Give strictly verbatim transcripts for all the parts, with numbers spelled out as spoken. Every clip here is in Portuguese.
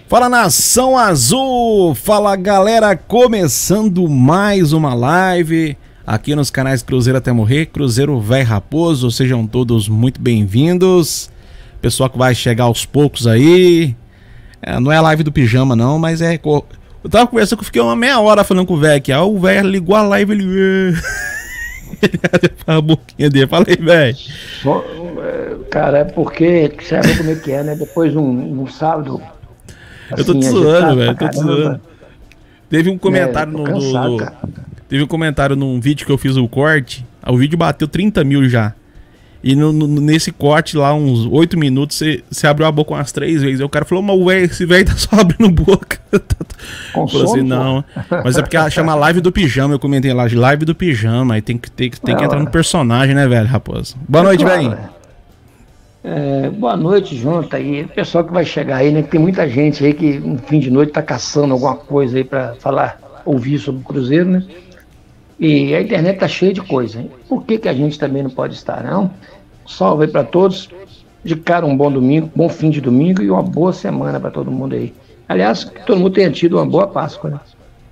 Fala, Nação Azul! Fala, galera! Começando mais uma live aqui nos canais Cruzeiro Até Morrer, Cruzeiro Véi Raposo. Sejam todos muito bem-vindos. Pessoal que vai chegar aos poucos aí. É, não é a live do pijama não, mas é... Eu tava conversando que eu fiquei uma meia hora falando com o velho aqui. Aí o velho ligou a live e ele... ele a boquinha dele. Falei, velho. Cara, é porque sabe como é que é, né? Depois num, num sábado... Assim, eu tô te zoando, velho. Tô te zoando. Teve um comentário é, no, cansado, no, no Teve um comentário num vídeo que eu fiz o corte. O vídeo bateu trinta mil já. E no, no, nesse corte lá, uns oito minutos, você abriu a boca umas três vezes. Aí o cara falou, mas véio, esse velho tá só abrindo boca. Falou assim, não. Mas é porque chama live do pijama. Eu comentei lá, live do pijama. Aí tem que, tem, tem que entrar no personagem, né, velho, raposo? Boa noite, é claro, velho. É, boa noite, junto aí. O pessoal que vai chegar aí, né? Tem muita gente aí que no fim de noite tá caçando alguma coisa aí pra falar, ouvir sobre o Cruzeiro, né? E a internet tá cheia de coisa, hein? Por que que a gente também não pode estar, não? Salve aí pra todos. De cara, um bom domingo, bom fim de domingo e uma boa semana pra todo mundo aí. Aliás, que todo mundo tenha tido uma boa Páscoa, né?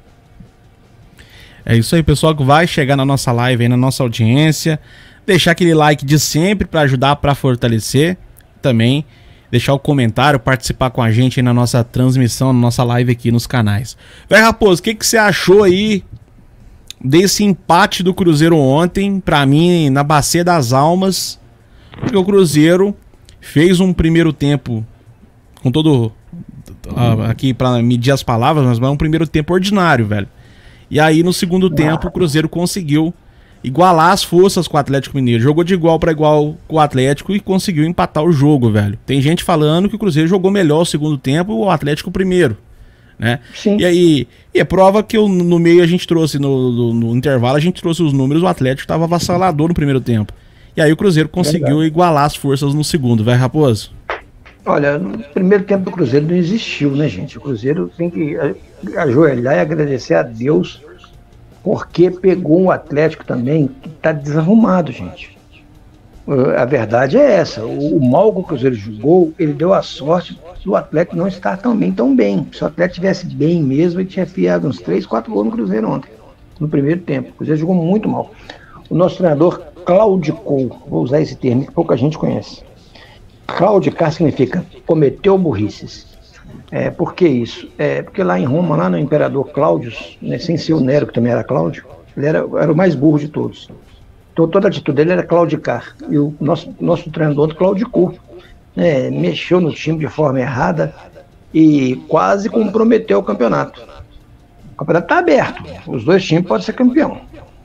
É isso aí, pessoal que vai chegar na nossa live aí, na nossa audiência. Deixar aquele like de sempre para ajudar, para fortalecer. Também deixar o comentário, participar com a gente aí na nossa transmissão, na nossa live aqui nos canais. Véi Raposo, o que que você achou aí desse empate do Cruzeiro ontem? Para mim, na Bacia das Almas, porque o Cruzeiro fez um primeiro tempo, com todo... Uh, aqui para medir as palavras, mas é um primeiro tempo ordinário, velho. E aí no segundo tempo o Cruzeiro conseguiu igualar as forças com o Atlético Mineiro. Jogou de igual para igual com o Atlético e conseguiu empatar o jogo, velho. Tem gente falando que o Cruzeiro jogou melhor o segundo tempo e o Atlético o primeiro, né? Sim. E aí, e é prova que eu, no meio a gente trouxe, no, no, no intervalo a gente trouxe os números, o Atlético estava avassalador no primeiro tempo. E aí o Cruzeiro conseguiu Verdade. igualar as forças no segundo, velho, Raposo? Olha, no primeiro tempo do Cruzeiro não existiu, né, gente? O Cruzeiro tem que ajoelhar e agradecer a Deus porque pegou um Atlético também que tá desarrumado, gente. A verdade é essa. O, o mal que o Cruzeiro jogou, ele deu a sorte do Atlético não estar também tão bem. Se o Atlético estivesse bem mesmo, ele tinha enfiado uns três, quatro gols no Cruzeiro ontem, no primeiro tempo. O Cruzeiro jogou muito mal. O nosso treinador claudicou, vou usar esse termo que pouca gente conhece. Claudicar significa cometeu burrices. É, por que isso? É, porque lá em Roma, lá no imperador Cláudio, né, sem ser o Nero, que também era Cláudio, ele era, era o mais burro de todos. Então toda a atitude dele era claudicar. E o nosso, nosso treinador claudicou, né, mexeu no time de forma errada e quase comprometeu o campeonato. O campeonato está aberto, os dois times podem ser campeão.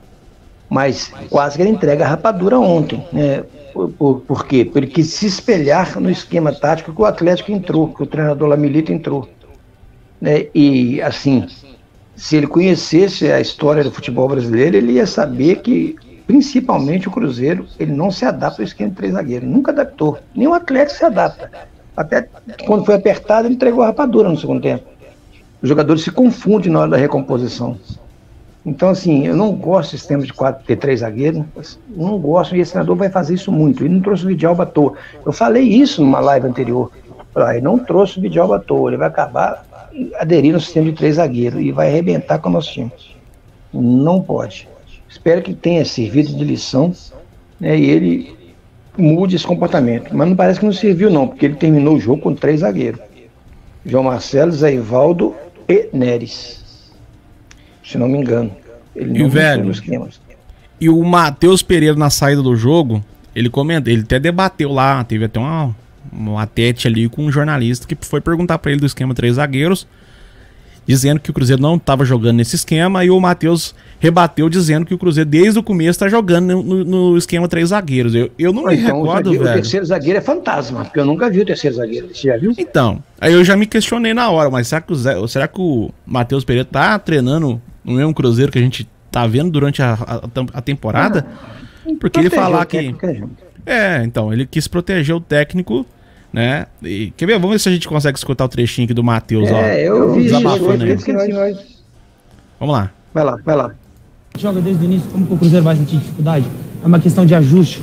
Mas quase que ele entrega a rapadura ontem, né? Por, por, por quê? Porque ele quis se espelhar no esquema tático que o Atlético entrou, que o treinador Lamilito entrou. Né? E, assim, se ele conhecesse a história do futebol brasileiro, ele ia saber que, principalmente o Cruzeiro, ele não se adapta ao esquema de três zagueiros. Nunca adaptou. Nem o Atlético se adapta. Até quando foi apertado, ele entregou a rapadura no segundo tempo. Os jogadores se confundem na hora da recomposição. Então, assim, eu não gosto desse sistema de quatro, ter três zagueiros, não gosto, e esse treinador vai fazer isso muito. Ele não trouxe o Vidalba à toa. Eu falei isso numa live anterior. Ele não trouxe o Vidalba à toa, ele vai acabar aderindo ao sistema de três zagueiros e vai arrebentar com o nosso time. Não pode. Espero que tenha servido de lição, né, e ele mude esse comportamento. Mas não parece que não serviu não, porque ele terminou o jogo com três zagueiros. João Marcelo, Zé Ivaldo e Neres. Se não me engano. Ele e, não o velho, e o Matheus Pereira na saída do jogo, ele comenta, ele até debateu lá, teve até uma, uma tete ali com um jornalista que foi perguntar pra ele do esquema três zagueiros, dizendo que o Cruzeiro não estava jogando nesse esquema, e o Matheus rebateu dizendo que o Cruzeiro desde o começo está jogando no, no, no esquema três zagueiros. Eu, eu não me então, recordo, o zagueiro, velho. O terceiro zagueiro é fantasma, porque eu nunca vi o terceiro zagueiro. Você já viu? Então, aí eu já me questionei na hora, mas será que o, Zé, será que o Matheus Pereira tá treinando no mesmo Cruzeiro que a gente tá vendo durante a, a, a temporada? Ah, porque ele falar que... É, então, ele quis proteger o técnico, né? E, quer ver? Vamos ver se a gente consegue escutar o trechinho aqui do Matheus, é, ó. É, eu vi isso. Vamos lá. Vai lá, vai lá. Joga desde o início, como que o Cruzeiro vai sentir dificuldade? É uma questão de ajuste.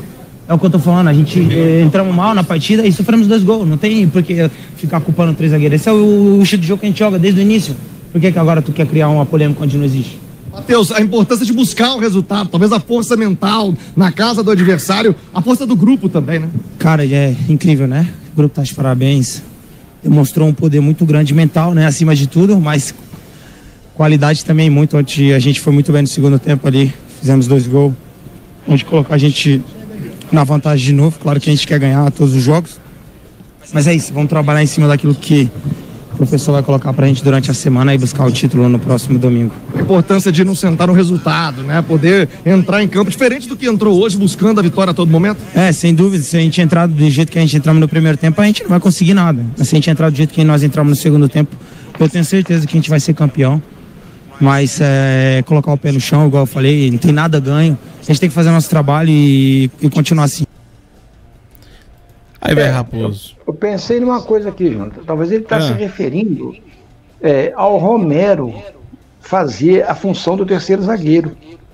É o que eu tô falando, a gente eh, entramos mal na partida e sofremos dois gols. Não tem por que ficar culpando três zagueiros. Esse é o, o estilo de jogo que a gente joga desde o início. Por que que agora tu quer criar uma polêmica onde não existe? Matheus, a importância de buscar o resultado, talvez a força mental na casa do adversário, a força do grupo também, né? Cara, é incrível, né? O grupo tá de parabéns. Demonstrou um poder muito grande mental, né? Acima de tudo, mas qualidade também muito. Onde a gente foi muito bem no segundo tempo ali. Fizemos dois gols. Onde colocar a gente na vantagem de novo. Claro que a gente quer ganhar todos os jogos. Mas é isso, vamos trabalhar em cima daquilo que o professor vai colocar pra gente durante a semana e buscar o título no próximo domingo. A importância de não sentar no resultado, né? Poder entrar em campo diferente do que entrou hoje, buscando a vitória a todo momento. É, sem dúvida. Se a gente entrar do jeito que a gente entramos no primeiro tempo, a gente não vai conseguir nada. Mas se a gente entrar do jeito que nós entramos no segundo tempo, eu tenho certeza que a gente vai ser campeão. Mas é, colocar o pé no chão, igual eu falei, não tem nada ganho. A gente tem que fazer nosso trabalho e, e continuar assim. Aí, velho, Raposo. Eu, eu pensei numa coisa aqui, João. Talvez ele está ah. se referindo é, ao Romero fazer a função do terceiro zagueiro.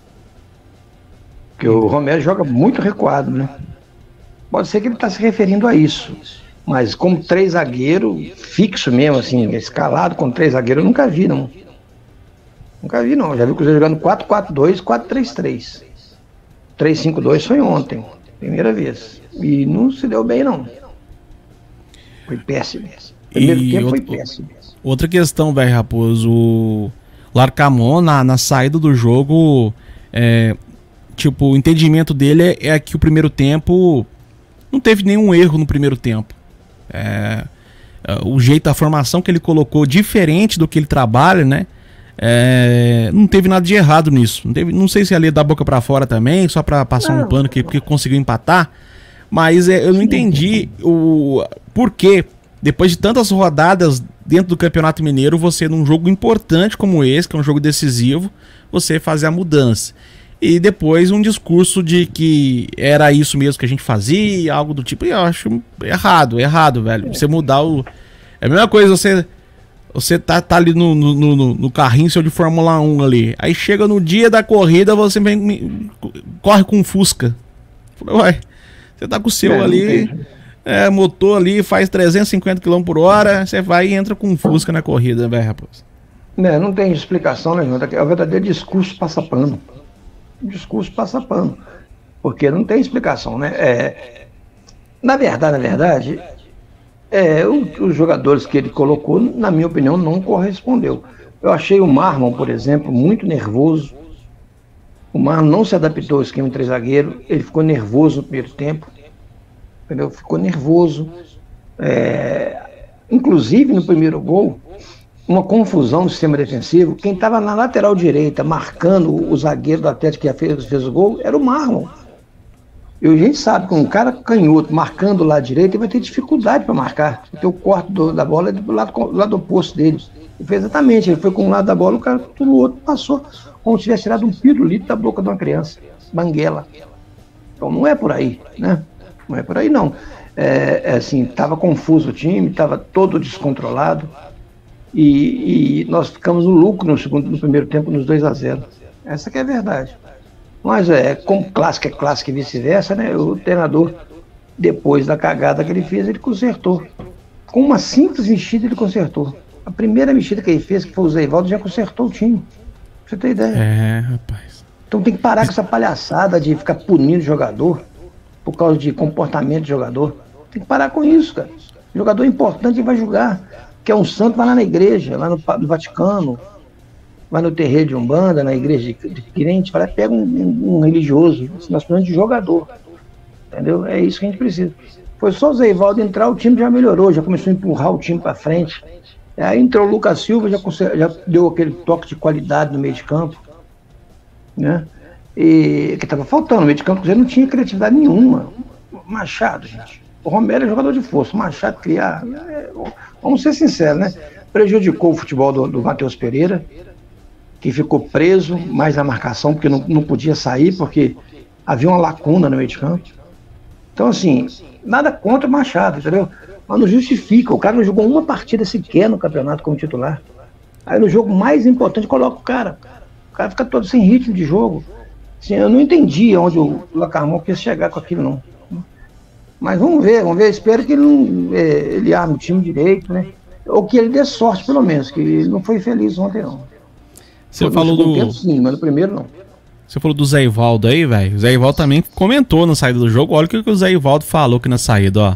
Porque o Romero joga muito recuado, né? Pode ser que ele está se referindo a isso. Mas como três zagueiro, fixo mesmo, assim, escalado com três zagueiros, eu nunca vi, não. Nunca vi, não. Já vi o Cruzeiro jogando quatro quatro dois, quatro três três. três cinco dois foi ontem, primeira vez. E não se deu bem, não. Foi péssimo. Primeiro e tempo outro, foi péssimo. Outra questão, velho, Raposo. O Larcamon, na, na saída do jogo, é, tipo, o entendimento dele é, é que o primeiro tempo não teve nenhum erro no primeiro tempo. É, o jeito, a formação que ele colocou, diferente do que ele trabalha, né? É, não teve nada de errado nisso. Não, teve, não sei se ali da boca pra fora também, só pra passar não. um pano que, que conseguiu empatar. Mas é, eu não entendi o porquê, depois de tantas rodadas dentro do Campeonato Mineiro, você num jogo importante como esse, que é um jogo decisivo, você fazer a mudança. E depois um discurso de que era isso mesmo que a gente fazia, algo do tipo. E eu acho errado, errado, velho. Você mudar o... É a mesma coisa, você... Você tá, tá ali no, no, no, no carrinho seu de Fórmula um ali. Aí chega no dia da corrida, você vem, me, corre com um Fusca. Falei, uai, você tá com o seu é, ali, é, motor ali, faz trezentos e cinquenta quilômetros por hora, você vai e entra com um Fusca na corrida, velho, rapaz. Não, não tem explicação, né, João? É o verdadeiro discurso passa-pano. Discurso passa-pano. Porque não tem explicação, né? É, na verdade, na verdade... É, o, os jogadores que ele colocou, na minha opinião, não correspondeu. Eu achei o Marlon, por exemplo, muito nervoso. O Marlon não se adaptou ao esquema de três zagueiros, ele ficou nervoso no primeiro tempo, entendeu? Ficou nervoso. É, inclusive, no primeiro gol, uma confusão no sistema defensivo. Quem estava na lateral direita, marcando o zagueiro do Atlético que fez, fez o gol, era o Marlon. E a gente sabe que um cara canhoto marcando lá direito, ele vai ter dificuldade para marcar. Porque o corte do, da bola é do lado, do lado oposto dele. Ele fez exatamente, ele foi com um lado da bola, o cara do outro passou, como se tivesse tirado um pirulito da boca de uma criança. Banguela. Então não é por aí, né? Não é por aí, não. É, é assim, estava confuso o time, estava todo descontrolado. E, e nós ficamos no lucro no, segundo, no primeiro tempo, nos dois a zero. Essa que é a verdade. Mas é, como clássico é clássico e vice-versa, né? O treinador, depois da cagada que ele fez, ele consertou. Com uma simples mexida, ele consertou. A primeira mexida que ele fez, que foi o Zé Ivaldo, já consertou o time. Pra você ter ideia. É, rapaz. Então tem que parar com essa palhaçada de ficar punindo o jogador por causa de comportamento de jogador. Tem que parar com isso, cara. O jogador importante vai jogar. Quer um santo, vai lá na igreja, lá no, no Vaticano. Vai no terreiro de Umbanda, na igreja de, de crente, vai lá, pega um, um, um religioso, nós precisamos de jogador, entendeu? É isso que a gente precisa. Foi só o Zé Ivaldo entrar, o time já melhorou, já começou a empurrar o time para frente. Aí entrou o Lucas Silva, já, já deu aquele toque de qualidade no meio de campo, né? E que estava faltando, no meio de campo, porque não tinha criatividade nenhuma. Machado, gente. O Romero é jogador de força, o Machado criar, é, vamos ser sinceros, né? Prejudicou o futebol do, do Matheus Pereira, que ficou preso mais na marcação, porque não, não podia sair, porque havia uma lacuna no meio de campo. Então, assim, nada contra o Machado, entendeu? Mas não justifica, o cara não jogou uma partida sequer no campeonato como titular. Aí no jogo mais importante coloca o cara. O cara fica todo sem ritmo de jogo. Assim, eu não entendi onde o Larcamon quis chegar com aquilo, não. Mas vamos ver, vamos ver. Espero que ele, não, é, ele arme o time direito, né? Ou que ele dê sorte, pelo menos, que ele não foi feliz ontem, não. Você foi falou do... Tempo, sim, mas no primeiro, não. Você falou do Zé Ivaldo aí, velho. O Zé Ivaldo também comentou na saída do jogo. Olha o que o Zé Ivaldo falou aqui na saída, ó.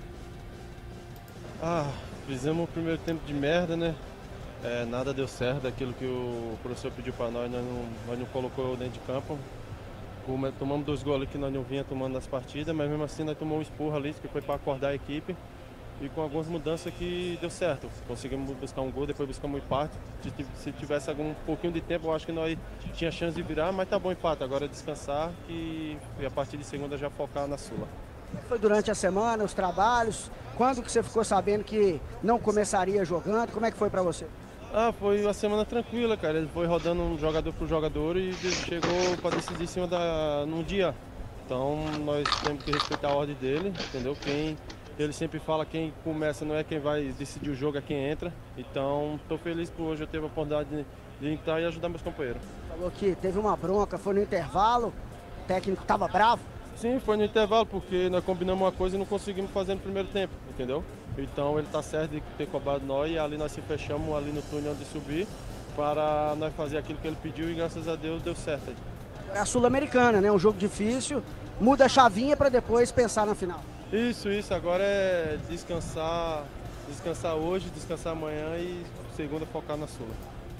Ah, fizemos o primeiro tempo de merda, né? É, nada deu certo daquilo que o professor pediu pra nós, nós não, nós não colocou dentro de campo. Tomamos dois gols ali que nós não vinha tomando nas partidas, mas mesmo assim nós tomamos um esporro ali, que foi para acordar a equipe. E com algumas mudanças que deu certo. Conseguimos buscar um gol, depois buscamos um empate. Se tivesse algum pouquinho de tempo, eu acho que nós tinha chance de virar, mas tá bom o empate. Agora é descansar que, e a partir de segunda já focar na Sula. Foi durante a semana, os trabalhos? Quando que você ficou sabendo que não começaria jogando? Como é que foi para você? Ah, foi uma semana tranquila, cara. Ele foi rodando um jogador por jogador e chegou para decidir em cima da num dia. Então nós temos que respeitar a ordem dele, entendeu? Quem ele sempre fala, quem começa não é quem vai decidir o jogo, é quem entra. Então estou feliz por hoje eu ter a oportunidade de, de entrar e ajudar meus companheiros. Falou que teve uma bronca, foi no intervalo, o técnico estava bravo? Sim, foi no intervalo, porque nós combinamos uma coisa e não conseguimos fazer no primeiro tempo, entendeu? Então ele está certo de ter cobrado nós e ali nós se fechamos ali no túnel de subir para nós fazer aquilo que ele pediu e graças a Deus deu certo. É a Sul-Americana, né? Um jogo difícil, muda a chavinha para depois pensar na final. Isso, isso. Agora é descansar, descansar hoje, descansar amanhã e segunda focar na Sula.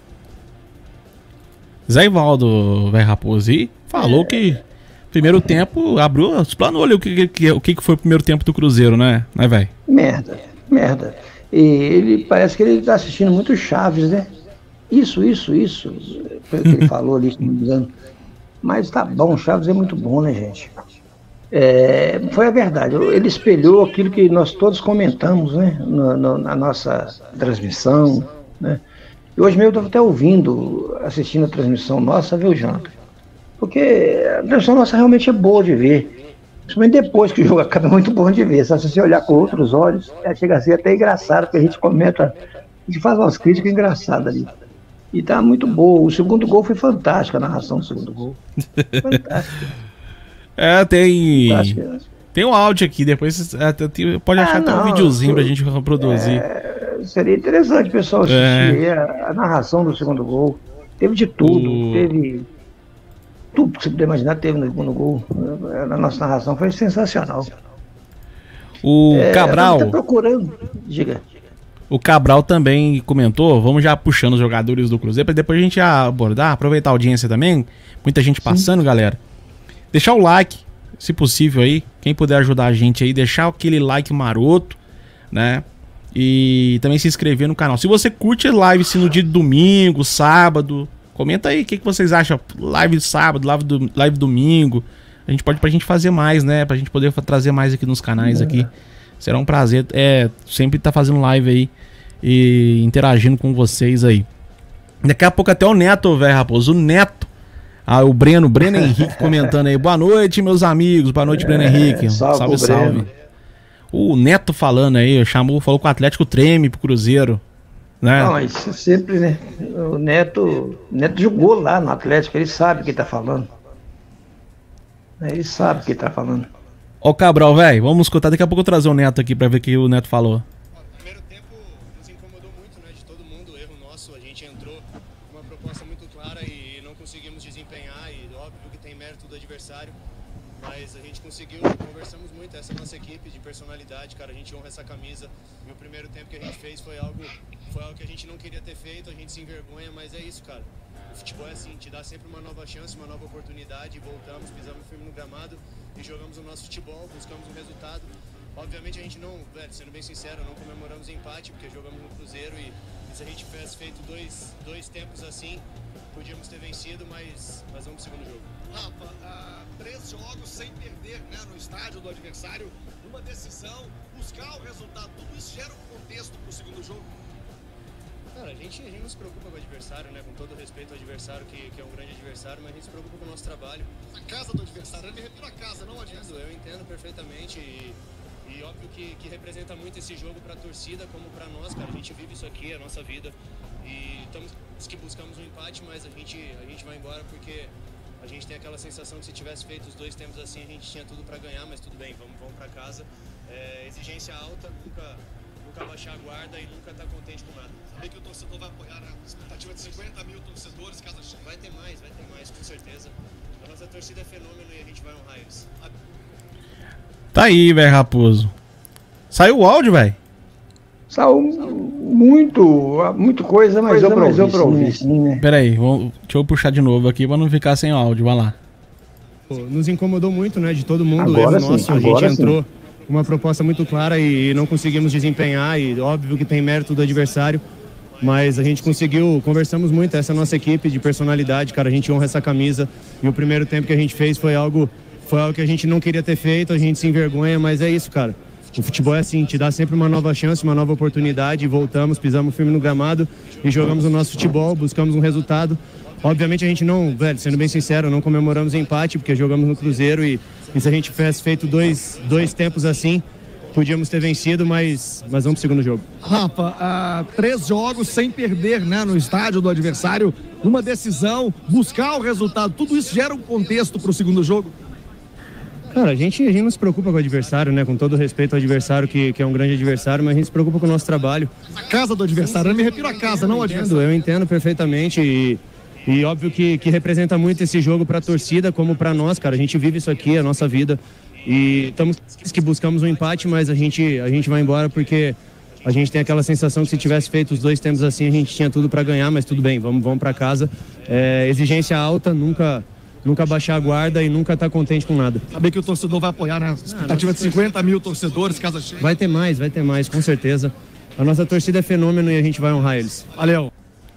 Zé Ivaldo, velho Raposo, e falou é. que primeiro tempo abriu, explanou ali o que, que, o que foi o primeiro tempo do Cruzeiro, né, né velho? Merda, merda. E ele parece que ele tá assistindo muito Chaves, né? Isso, isso, isso. Foi o que ele falou ali, se não me engano. Mas tá bom, Chaves é muito bom, né, gente? É, foi a verdade, ele espelhou aquilo que nós todos comentamos, né, no, no, na nossa transmissão, né? E hoje mesmo eu estava até ouvindo, assistindo a transmissão nossa, viu, Jonathan? Porque a transmissão nossa realmente é boa de ver, principalmente depois que o jogo acaba, é muito bom de ver, só se você olhar com outros olhos, chega a ser até engraçado, porque a gente comenta, a gente faz umas críticas engraçadas ali. E tá muito boa, o segundo gol foi fantástico, a narração do segundo gol, fantástica. É, tem. Tem um áudio aqui, depois é, pode achar ah, até um videozinho pra gente reproduzir. É, seria interessante o pessoal assistir é. a, a narração do segundo gol. Teve de tudo, o... teve. Tudo que você puder imaginar teve no segundo gol. A nossa narração foi sensacional. O é, Cabral. Tá procurando. Diga. O Cabral também comentou, vamos já puxando os jogadores do Cruzeiro, pra depois a gente já abordar, aproveitar a audiência também. Muita gente passando, Sim. galera. Deixar o like, se possível aí, quem puder ajudar a gente aí, deixar aquele like maroto, né? E também se inscrever no canal. Se você curte live se no dia de domingo, sábado, comenta aí o que, que vocês acham. Live de sábado, live, do, live domingo. A gente pode pra gente fazer mais, né? Pra gente poder trazer mais aqui nos canais é. aqui. Será um prazer é, sempre estar tá fazendo live aí e interagindo com vocês aí. Daqui a pouco até o Neto, velho, Raposo. O Neto. Ah, o Breno, Breno Henrique comentando aí. Boa noite, meus amigos. Boa noite, Breno Henrique. É, salve, salve, salve. O Neto falando aí, chamou, falou que o Atlético treme pro Cruzeiro. Né? Não, mas sempre, né? O Neto, o Neto jogou lá no Atlético, ele sabe o que tá falando. Ele sabe o que tá falando. Ó o Cabral, velho, vamos escutar. Daqui a pouco eu trazer o Neto aqui pra ver o que o Neto falou. Primeiro tempo nos incomodou muito, né? De todo mundo, erro nosso. A gente entrou com uma proposta muito clara e não conseguimos desempenhar. E óbvio que tem mérito do adversário, mas a gente conseguiu, conversamos muito. Essa é a nossa equipe de personalidade, cara. A gente honra essa camisa. E o primeiro tempo que a gente fez foi algo, foi algo que a gente não queria ter feito. A gente se envergonha, mas é isso, cara. O futebol é assim, te dá sempre uma nova chance, uma nova oportunidade. Voltamos, pisamos firme no gramado e jogamos o nosso futebol, buscamos um resultado. Obviamente a gente não, velho, sendo bem sincero, não comemoramos empate, porque jogamos no Cruzeiro e, e se a gente tivesse feito dois, dois tempos assim, podíamos ter vencido, mas, mas vamos pro segundo jogo. Rafa, ah, três jogos sem perder, né, no estádio do adversário, uma decisão, buscar o resultado, tudo isso gera um contexto pro segundo jogo? Cara, a gente, a gente não se preocupa com o adversário, né? Com todo respeito ao adversário, que, que é um grande adversário, mas a gente se preocupa com o nosso trabalho. A casa do adversário, eu me refiro à casa, não ao adversário. Eu entendo perfeitamente e, e óbvio que, que representa muito esse jogo pra torcida como pra nós, cara. A gente vive isso aqui, é a nossa vida. E estamos que buscamos um empate, mas a gente, a gente vai embora porque a gente tem aquela sensação que se tivesse feito os dois tempos assim, a gente tinha tudo para ganhar, mas tudo bem, vamos, vamos para casa. É, exigência alta, nunca, nunca baixar a guarda e nunca estar contente com nada. Saber que o torcedor vai apoiar a expectativa de cinquenta mil torcedores, caso chegue. Vai ter mais, vai ter mais, com certeza. A nossa torcida é fenômeno e a gente vai honrar eles. Tá aí, velho, Raposo. Saiu o áudio, velho? Saiu muito, muito coisa, mas eu provei, eu provei, sim, né? Pera aí, vou, deixa eu puxar de novo aqui pra não ficar sem áudio, vai lá. Nos incomodou muito, né, de todo mundo, Agora erro nosso, sim, a gente agora entrou com uma proposta muito clara e não conseguimos desempenhar, e óbvio que tem mérito do adversário, mas a gente conseguiu, conversamos muito, essa é a nossa equipe de personalidade, cara, a gente honra essa camisa, e o primeiro tempo que a gente fez foi algo, foi algo que a gente não queria ter feito, a gente se envergonha, mas é isso, cara. O futebol é assim, te dá sempre uma nova chance, uma nova oportunidade, voltamos, pisamos firme no gramado e jogamos o nosso futebol, buscamos um resultado. Obviamente a gente não, velho, sendo bem sincero, não comemoramos empate, porque jogamos no Cruzeiro e, e se a gente tivesse feito dois, dois tempos assim, podíamos ter vencido, mas, mas vamos pro segundo jogo. Rafa, ah, três jogos sem perder, né, no estádio do adversário, uma decisão, buscar o resultado, tudo isso gera um contexto para o segundo jogo? Cara, a gente, a gente não se preocupa com o adversário, né? Com todo respeito ao adversário, que, que é um grande adversário, mas a gente se preocupa com o nosso trabalho. A casa do adversário, eu me refiro à casa, não ao adversário. Eu entendo perfeitamente e, e óbvio que, que representa muito esse jogo para a torcida, como para nós, cara. A gente vive isso aqui, é a nossa vida. E estamos que buscamos um empate, mas a gente, a gente vai embora porque a gente tem aquela sensação que se tivesse feito os dois tempos assim, a gente tinha tudo para ganhar, mas tudo bem, vamos, vamos para casa. É, exigência alta, nunca... Nunca baixar a guarda e nunca estar contente com nada. Saber que o torcedor vai apoiar, né? Expectativa de cinquenta mil torcedores, casa cheia. Vai ter mais, vai ter mais, com certeza. A nossa torcida é fenômeno e a gente vai honrar eles. Valeu.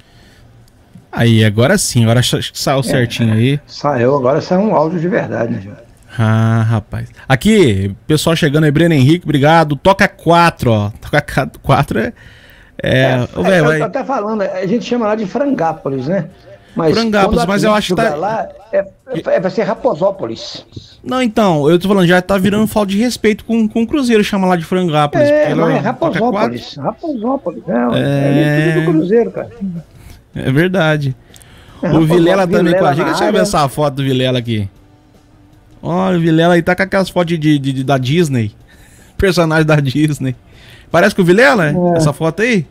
Aí, agora sim, agora saiu certinho aí. Saiu, agora saiu um áudio de verdade, né, João? Ah, rapaz. Aqui, pessoal chegando aí, Breno Henrique, obrigado. Toca quatro, ó. Toca quatro é... É, é, ô, véio, é vai... eu tô até falando, a gente chama lá de Frangápolis, né? Mas Frangápolis, mas eu acho que tá... lá, é, é, vai ser Raposópolis. Não, então, eu tô falando, já tá virando falta de respeito com, com o Cruzeiro, chama lá de Frangápolis. É, mas é Raposópolis. Raposópolis, é, é... é tudo do Cruzeiro, cara. É verdade. É, o Vilela também Vilela com a gente. Deixa eu ver essa foto do Vilela aqui. Olha, o Vilela aí tá com aquelas fotos de, de, de, da Disney. Personagem da Disney. Parece com o Vilela, é. Essa foto aí?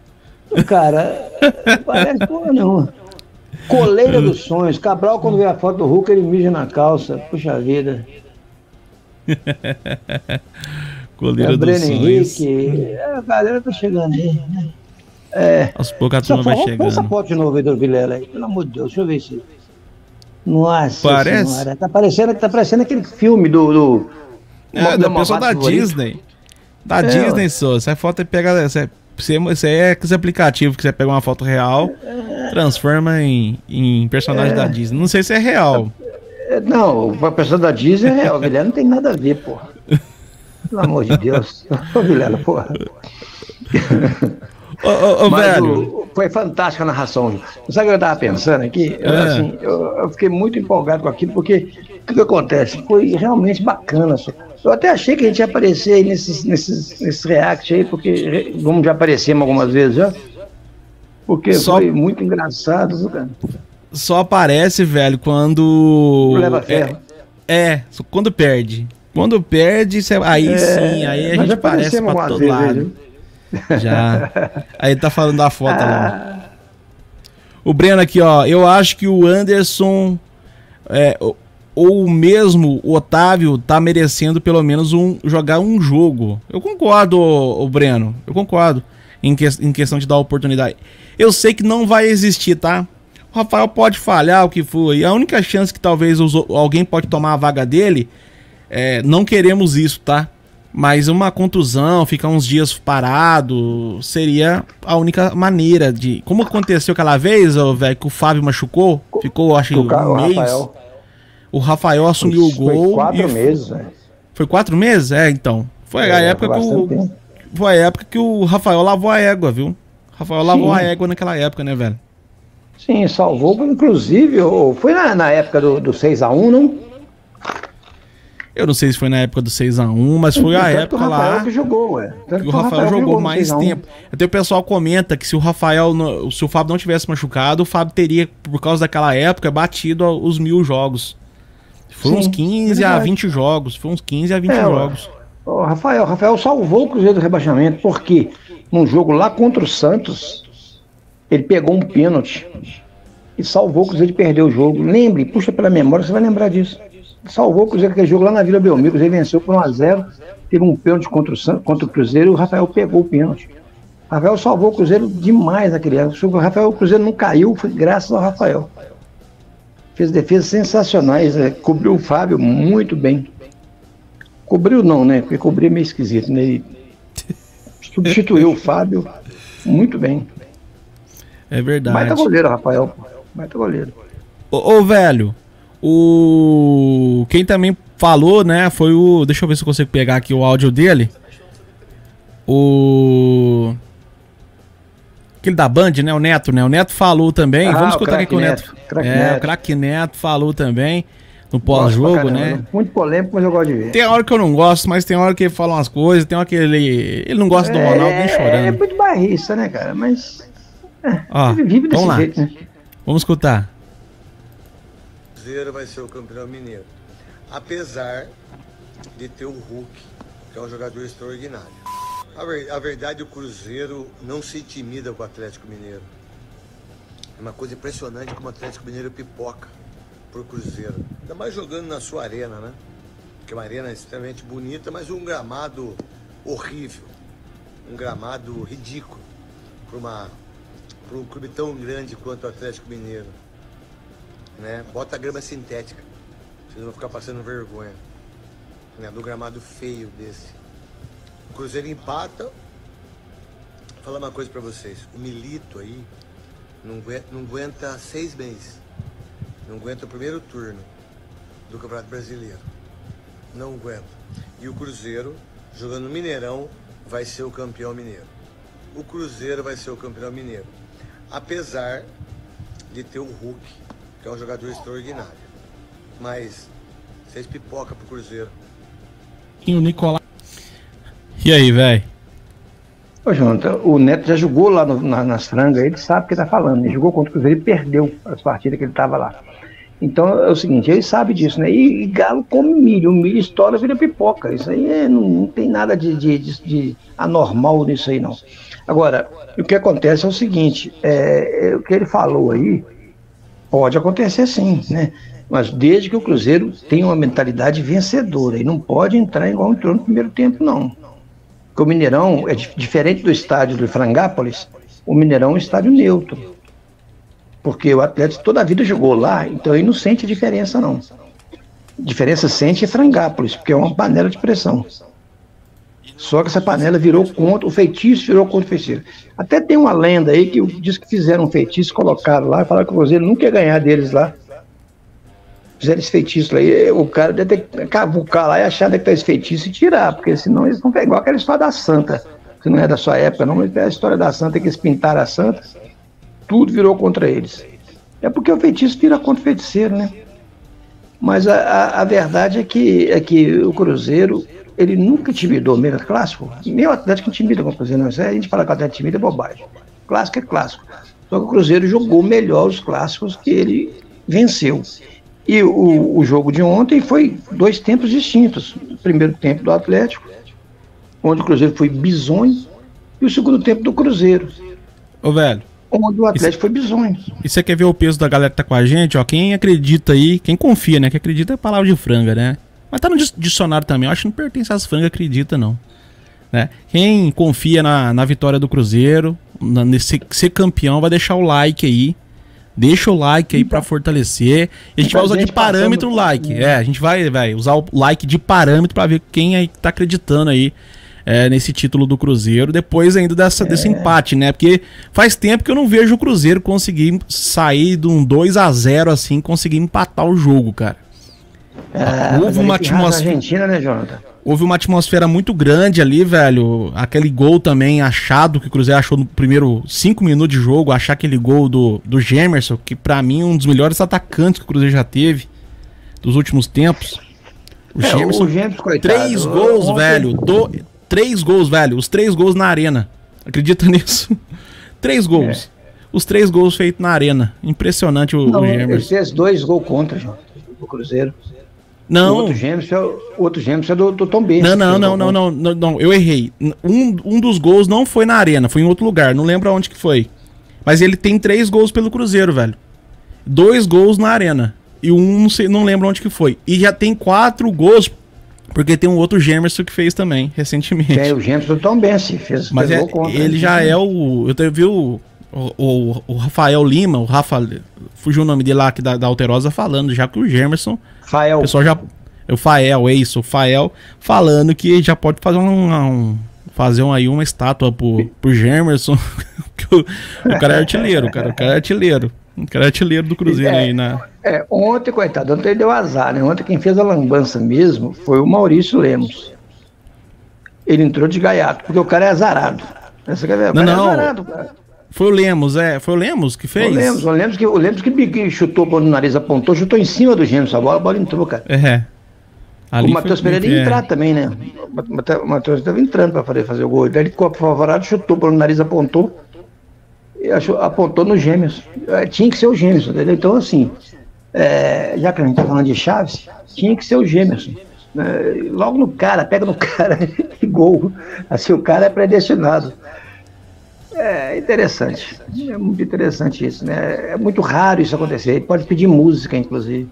Cara, não parece porra não. Coleira dos sonhos. Cabral, quando vê a foto do Hulk, ele mija na calça. Puxa vida. Coleira é, dos Breno sonhos. Henrique. É, a galera tá chegando aí. É. Aos poucos a turma vai chegando. Põe essa foto de novo aí do Vilela aí. Pelo amor de Deus, deixa eu ver se... Nossa Parece? Senhora. Tá parecendo, tá parecendo aquele filme do... do... É, da pessoa da Disney. Da é, Disney, só. Essa foto pega... Essa, isso aí é aquele aplicativo que você pega uma foto real, transforma em, em personagem é. da Disney. Não sei se é real. Não, a pessoa da Disney é real. O Vilela não tem nada a ver, porra. Pelo amor de Deus. Ô, Vilela, porra. Ô, ô, ô, Mas velho. O, foi fantástica a narração. Sabe o que eu tava pensando aqui? Eu, é. assim, eu, eu fiquei muito empolgado com aquilo, porque o que, que acontece? Foi realmente bacana. Só. Eu até achei que a gente ia aparecer aí nesses, nesses, nesses react aí, porque vamos já aparecemos algumas vezes já. Porque Só... foi muito engraçado, viu, cara? Só aparece, velho, quando. Leva ferro. É, é, quando perde. Quando perde, cê... aí é, sim, aí a gente aparece pra todo lado. Já. Aí tá falando da foto ah. lá. O Breno aqui, ó. Eu acho que o Anderson. É, ou mesmo o Otávio tá merecendo pelo menos um, jogar um jogo. Eu concordo, o Breno. Eu concordo em, que, em questão de dar oportunidade. Eu sei que não vai existir, tá? O Rafael pode falhar o que foi. A única chance que talvez os, alguém pode tomar a vaga dele, é, não queremos isso, tá? Mas uma contusão, ficar uns dias parado, seria a única maneira de... Como aconteceu aquela vez, velho, que o Fábio machucou, ficou, acho que um mês... Rafael. O Rafael assumiu foi, o gol. Foi quatro e meses, né? Foi quatro meses? É, então. Foi é, a época que o. Tempo. Foi a época que o Rafael lavou a égua, viu? O Rafael Sim. lavou a égua naquela época, né, velho? Sim, salvou, inclusive, foi na, na época do, do seis a um, não? Eu não sei se foi na época do seis a um, mas foi a época o Rafael lá que jogou, ué. que o Rafael jogou mais tempo. Até o pessoal comenta que se o Rafael, se o Fábio não tivesse machucado, o Fábio teria, por causa daquela época, batido os mil jogos. Foi uns quinze a vinte jogos. Foi uns quinze a vinte jogos. O Rafael, o Rafael salvou o Cruzeiro do rebaixamento, porque num jogo lá contra o Santos, ele pegou um pênalti e salvou o Cruzeiro de perder o jogo. Lembre, puxa pela memória, você vai lembrar disso. Salvou o Cruzeiro aquele jogo lá na Vila Belmiro, o Cruzeiro venceu por um a zero, teve um pênalti contra o, Santos, contra o Cruzeiro e o Rafael pegou o pênalti. O Rafael salvou o Cruzeiro demais naquele ano. O Rafael, o Cruzeiro não caiu, foi graças ao Rafael. Fez defesas sensacionais, é, cobriu o Fábio muito bem. Cobriu não, né? Porque cobrir é meio esquisito, né? E substituiu o Fábio muito bem. É verdade. Baita goleiro, Rafael. Baita goleiro. Ô, ô, velho, o... quem também falou, né, foi o... Deixa eu ver se eu consigo pegar aqui o áudio dele. O... Aquele da Band, né, o Neto, né? O Neto falou também. Ah, Vamos escutar o que o Neto. Neto... É, Neto. o craque Neto falou também no pós-jogo, né? Muito polêmico, mas eu gosto de ver. Tem hora que eu não gosto, mas tem hora que ele fala umas coisas, tem hora que ele... Ele não gosta do Ronaldo nem chorando. É muito barrista, né, cara? Mas... É, ó, ele vive desse vamos lá. jeito, né? Vamos escutar. O Cruzeiro vai ser o campeão mineiro. Apesar de ter o Hulk, que é um jogador extraordinário. A, ver, a verdade, o Cruzeiro não se intimida com o Atlético Mineiro. É uma coisa impressionante como o Atlético Mineiro pipoca pro Cruzeiro. Ainda mais jogando na sua arena, né? Que é uma arena extremamente bonita, mas um gramado horrível. Um gramado ridículo para uma... para um clube tão grande quanto o Atlético Mineiro, né? Bota a grama sintética, vocês vão ficar passando vergonha, né? Do gramado feio desse. O Cruzeiro empata. Vou falar uma coisa para vocês, o Milito aí não aguenta, não aguenta seis meses, não aguenta o primeiro turno do Campeonato Brasileiro, não aguenta. E o Cruzeiro, jogando no Mineirão, vai ser o campeão mineiro. O Cruzeiro vai ser o campeão mineiro. Apesar de ter o Hulk, que é um jogador extraordinário. Mas vocês pipoca pro Cruzeiro. E o Nicolás. E aí, velho? Ô, Jonathan, o Neto já jogou lá no, na, nas frangas, ele sabe o que tá falando. Ele jogou contra o Cruzeiro e perdeu as partidas que ele tava lá. Então é o seguinte, ele sabe disso, né? E, e galo come milho, o milho estoura, vira pipoca. Isso aí é, não, não tem nada de, de, de, de anormal nisso aí, não. Agora, o que acontece é o seguinte, é, é, o que ele falou aí, pode acontecer sim, né? Mas desde que o Cruzeiro tenha uma mentalidade vencedora, e não pode entrar igual entrou no primeiro tempo, não. Porque o Mineirão é diferente do estádio do Frangápolis, o Mineirão é um estádio neutro. Porque o Atlético toda a vida jogou lá, então ele não sente diferença, não. A diferença sente é Frangápolis, porque é uma panela de pressão. Só que essa panela virou contra, o feitiço virou contra o feitiço. Até tem uma lenda aí que diz que fizeram um feitiço, colocaram lá, falaram que o Cruzeiro nunca ia ganhar deles lá. Fizeram esse feitiço lá, e o cara deve ter que cavucar lá e achar que tá esse feitiço e tirar, porque senão eles vão pegar igual aquela história da Santa, que não é da sua época não, mas é a história da Santa, que eles pintaram a Santa, tudo virou contra eles. É porque o feitiço vira contra o feiticeiro, né? Mas a, a, a verdade é que, é que o Cruzeiro, ele nunca intimidou mesmo, clássico. Nem o Atlético intimida com o Cruzeiro, não. Isso aí a gente fala que o Atlético intimida é bobagem. Clássico é clássico. Só que o Cruzeiro jogou melhor os clássicos que ele venceu. E o, o jogo de ontem foi dois tempos distintos. O primeiro tempo do Atlético, onde o Cruzeiro foi bizonho, e o segundo tempo do Cruzeiro. Ô, velho. Onde o Atlético isso, foi bizonho. E você quer ver o peso da galera que tá com a gente? Ó, quem acredita aí, quem confia, né? Que acredita é a palavra de franga, né? Mas tá no dicionário também. Eu acho que não pertence às frangas, acredita, não. Né? Quem confia na, na vitória do Cruzeiro, na, nesse ser campeão, vai deixar o like aí. Deixa o like aí pra fortalecer. E a gente vai usar de parâmetro o like. É, a gente vai, vai usar o like de parâmetro pra ver quem aí tá acreditando aí. É, nesse título do Cruzeiro, depois ainda dessa, é. desse empate, né? Porque faz tempo que eu não vejo o Cruzeiro conseguir sair de um dois a zero assim, conseguir empatar o jogo, cara. É, houve uma atmosfera. Argentina, né, Jonathan? Houve uma atmosfera muito grande ali, velho. Aquele gol também achado que o Cruzeiro achou no primeiro cinco minutos de jogo, achar aquele gol do, do Gemerson, que pra mim é um dos melhores atacantes que o Cruzeiro já teve dos últimos tempos. O É, Gemerson, o Gemerson, coitado, três gols, ontem- velho. Do, três gols, velho. Os três gols na arena. Acredita nisso? Três gols. Os três gols feitos na arena. Impressionante o, Não, o ele Gemerson. fez dois gols contra, João, o Cruzeiro. O Não, outro Gemerson é, o o outro Gemerson é do, do Tom Benz. não, não, não, não, não, não, não. Eu errei. Um, um dos gols não foi na arena, foi em outro lugar. Não lembro aonde que foi. Mas ele tem três gols pelo Cruzeiro, velho. Dois gols na arena. E um, não sei, não lembro onde que foi. E já tem quatro gols, porque tem um outro Gemerson que fez também, recentemente. É, o Gemerson do Tom Benz, fez, Mas fez é, gol contra. ele já é o. Eu te- vi o, o, o Rafael Lima, o Rafa. Fugiu o nome dele lá aqui da, da Alterosa falando já que o Gemerson. Fael. O pessoal já. O Fael, é isso, o Fael falando que já pode fazer um. um fazer um, aí uma estátua pro, pro Gemerson. que o, o cara é artilheiro, cara. O cara é artilheiro. O cara é artilheiro do Cruzeiro É. aí, né? É, ontem, coitado, ontem ele deu azar, né? Ontem quem fez a lambança mesmo foi o Maurício Lemos. Ele entrou de gaiato, porque o cara é azarado. Essa que é a verdade, Não, o cara não. é azarado, cara. Foi o Lemos, é. Foi o Lemos que fez? O Lemos, o Lemos que, o Lemos que, que chutou por no nariz, apontou, chutou em cima do Gemerson, a bola, a bola entrou, cara. É. Ali o Matheus foi- Pereira ia é. entrar também, né? O Mate- O Matheus estava entrando para fazer, fazer o gol. Daí ele ficou apavorado, chutou pelo nariz, apontou. E achou, apontou no Gemerson. É, tinha que ser o Gemerson, entendeu? Então, assim, é, já que a gente tá falando de Chaves, tinha que ser o Gemerson. É, logo no cara, pega no cara e gol. Assim, o cara é predestinado. É interessante. É muito interessante isso, né? É muito raro isso acontecer. Ele pode pedir música, inclusive.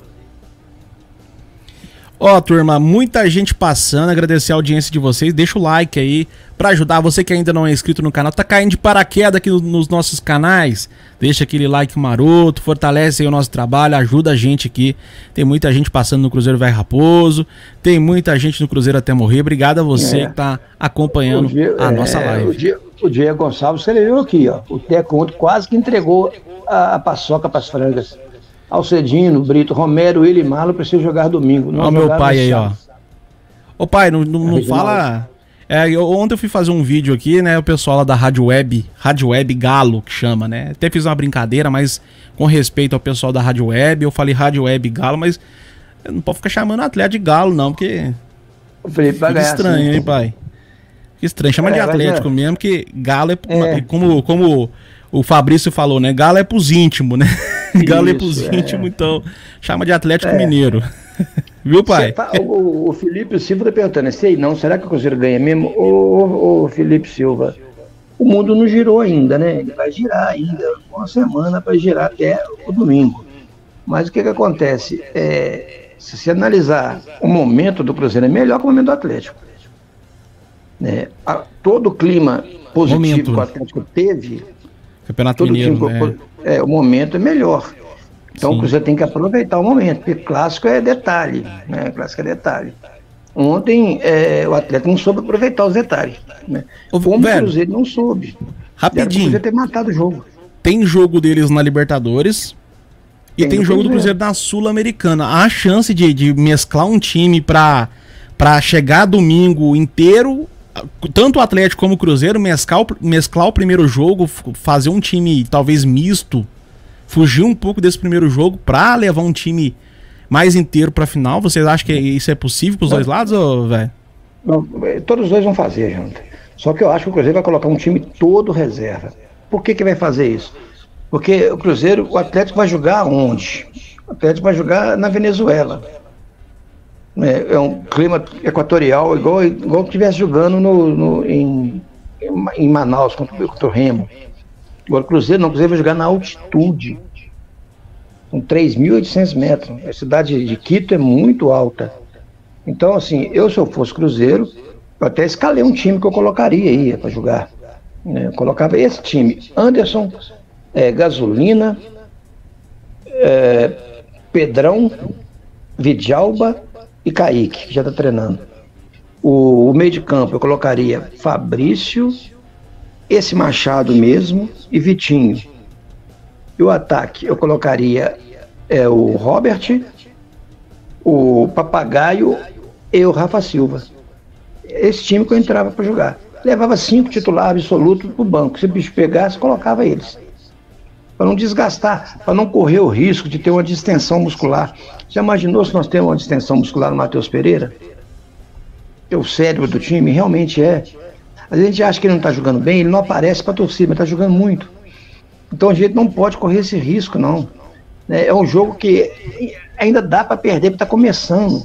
Ó, turma, muita gente passando, agradecer a audiência de vocês, deixa o like aí pra ajudar você que ainda não é inscrito no canal, tá caindo de paraquedas aqui no- nos nossos canais, deixa aquele like maroto, fortalece aí o nosso trabalho, ajuda a gente aqui, tem muita gente passando no Cruzeiro Vai Raposo, tem muita gente no Cruzeiro Até Morrer, obrigado a você É. que tá acompanhando O Diego- a nossa é, live. O Diego, o Diego Gonçalves escreveu aqui, ó. O Teco ontem quase que entregou a, a paçoca para as frangas. Alcedino, Brito, Romero, ele e Malo precisam jogar domingo. Ó o meu jogaram pai no aí, ó. sábado. Ô pai, não, não, não Reginaldo. fala... É, eu- ontem eu fui fazer um vídeo aqui, né, o pessoal lá da Rádio Web, Rádio Web Galo, que chama, né, até fiz uma brincadeira, mas com respeito ao pessoal da Rádio Web, eu falei Rádio Web Galo, mas não pode ficar chamando atleta de Galo não, porque O Felipe vai fica ganhar. estranho, sim. hein, pai? Fica estranho, chama É, de mas Atlético é. mesmo, que Galo é, É. como, como o Fabrício falou, né, Galo é pros íntimos, né, Galo é pros Isso, é. íntimos, então chama de Atlético É. Mineiro, viu, pai? Cê fa- O, o Felipe Silva tá perguntando, sei não, será que o Cruzeiro ganha mesmo? Ô, ô, ô, Felipe Silva, o mundo não girou ainda, né? Ele vai girar ainda, uma semana para girar até o domingo. Mas o que que acontece? É, se você analisar o momento do Cruzeiro, é melhor que o momento do Atlético. Né? A- todo o clima positivo Momento, que o né? Atlético teve, Campeonato todo Mineiro, time, né? é, o momento é melhor. Então Sim. o Cruzeiro tem que aproveitar o momento, porque clássico é detalhe, né? Clássico é detalhe. Ontem é, o Atlético não soube aproveitar os detalhes. Né? Ô, Como velho, o Cruzeiro não soube. Era pro Rapidinho, Cruzeiro ter matado o jogo. tem jogo deles na Libertadores e Tem tem do jogo do Cruzeiro. Cruzeiro na Sul-Americana. A chance de, de mesclar um time pra, pra chegar domingo inteiro, tanto o Atlético como o Cruzeiro, mesclar, o- mesclar o primeiro jogo, f- fazer um time talvez misto, fugir um pouco desse primeiro jogo pra levar um time mais inteiro pra final. Vocês acham que isso é possível pros dois lados, ô, velho? Não, é, todos os dois vão fazer, Jonathan. Só que eu acho que o Cruzeiro vai colocar um time todo reserva. Por que que vai fazer isso? Porque o Cruzeiro, o Atlético vai jogar onde? O Atlético vai jogar na Venezuela. É, é um clima equatorial, igual igual que estivesse jogando no, no- em, em Manaus contra, o- contra o Remo. Agora o Cruzeiro não, o Cruzeiro vai jogar na altitude. Com três mil e oitocentos metros. A cidade de Quito é muito alta. Então, assim, eu se eu fosse Cruzeiro, eu até escalei um time que eu colocaria aí para jogar. Né? Eu colocava esse time: Anderson, é, Gasolina, é, Pedrão, Vidjalba e Kaique, que já está treinando. O, o meio de campo eu colocaria Fabrício, esse Machado mesmo e Vitinho. E o ataque eu colocaria é, o Robert, o Papagaio e o Rafa Silva. Esse time que eu entrava para jogar. Levava cinco titulares absolutos pro banco. Se o bicho pegasse, colocava eles. para não desgastar, para não correr o risco de ter uma distensão muscular. Já imaginou se nós temos uma distensão muscular no Matheus Pereira? É o cérebro do time, realmente é. A gente acha que ele não está jogando bem, ele não aparece para a torcida, mas está jogando muito. Então a gente não pode correr esse risco, não. É um jogo que ainda dá para perder, porque está começando.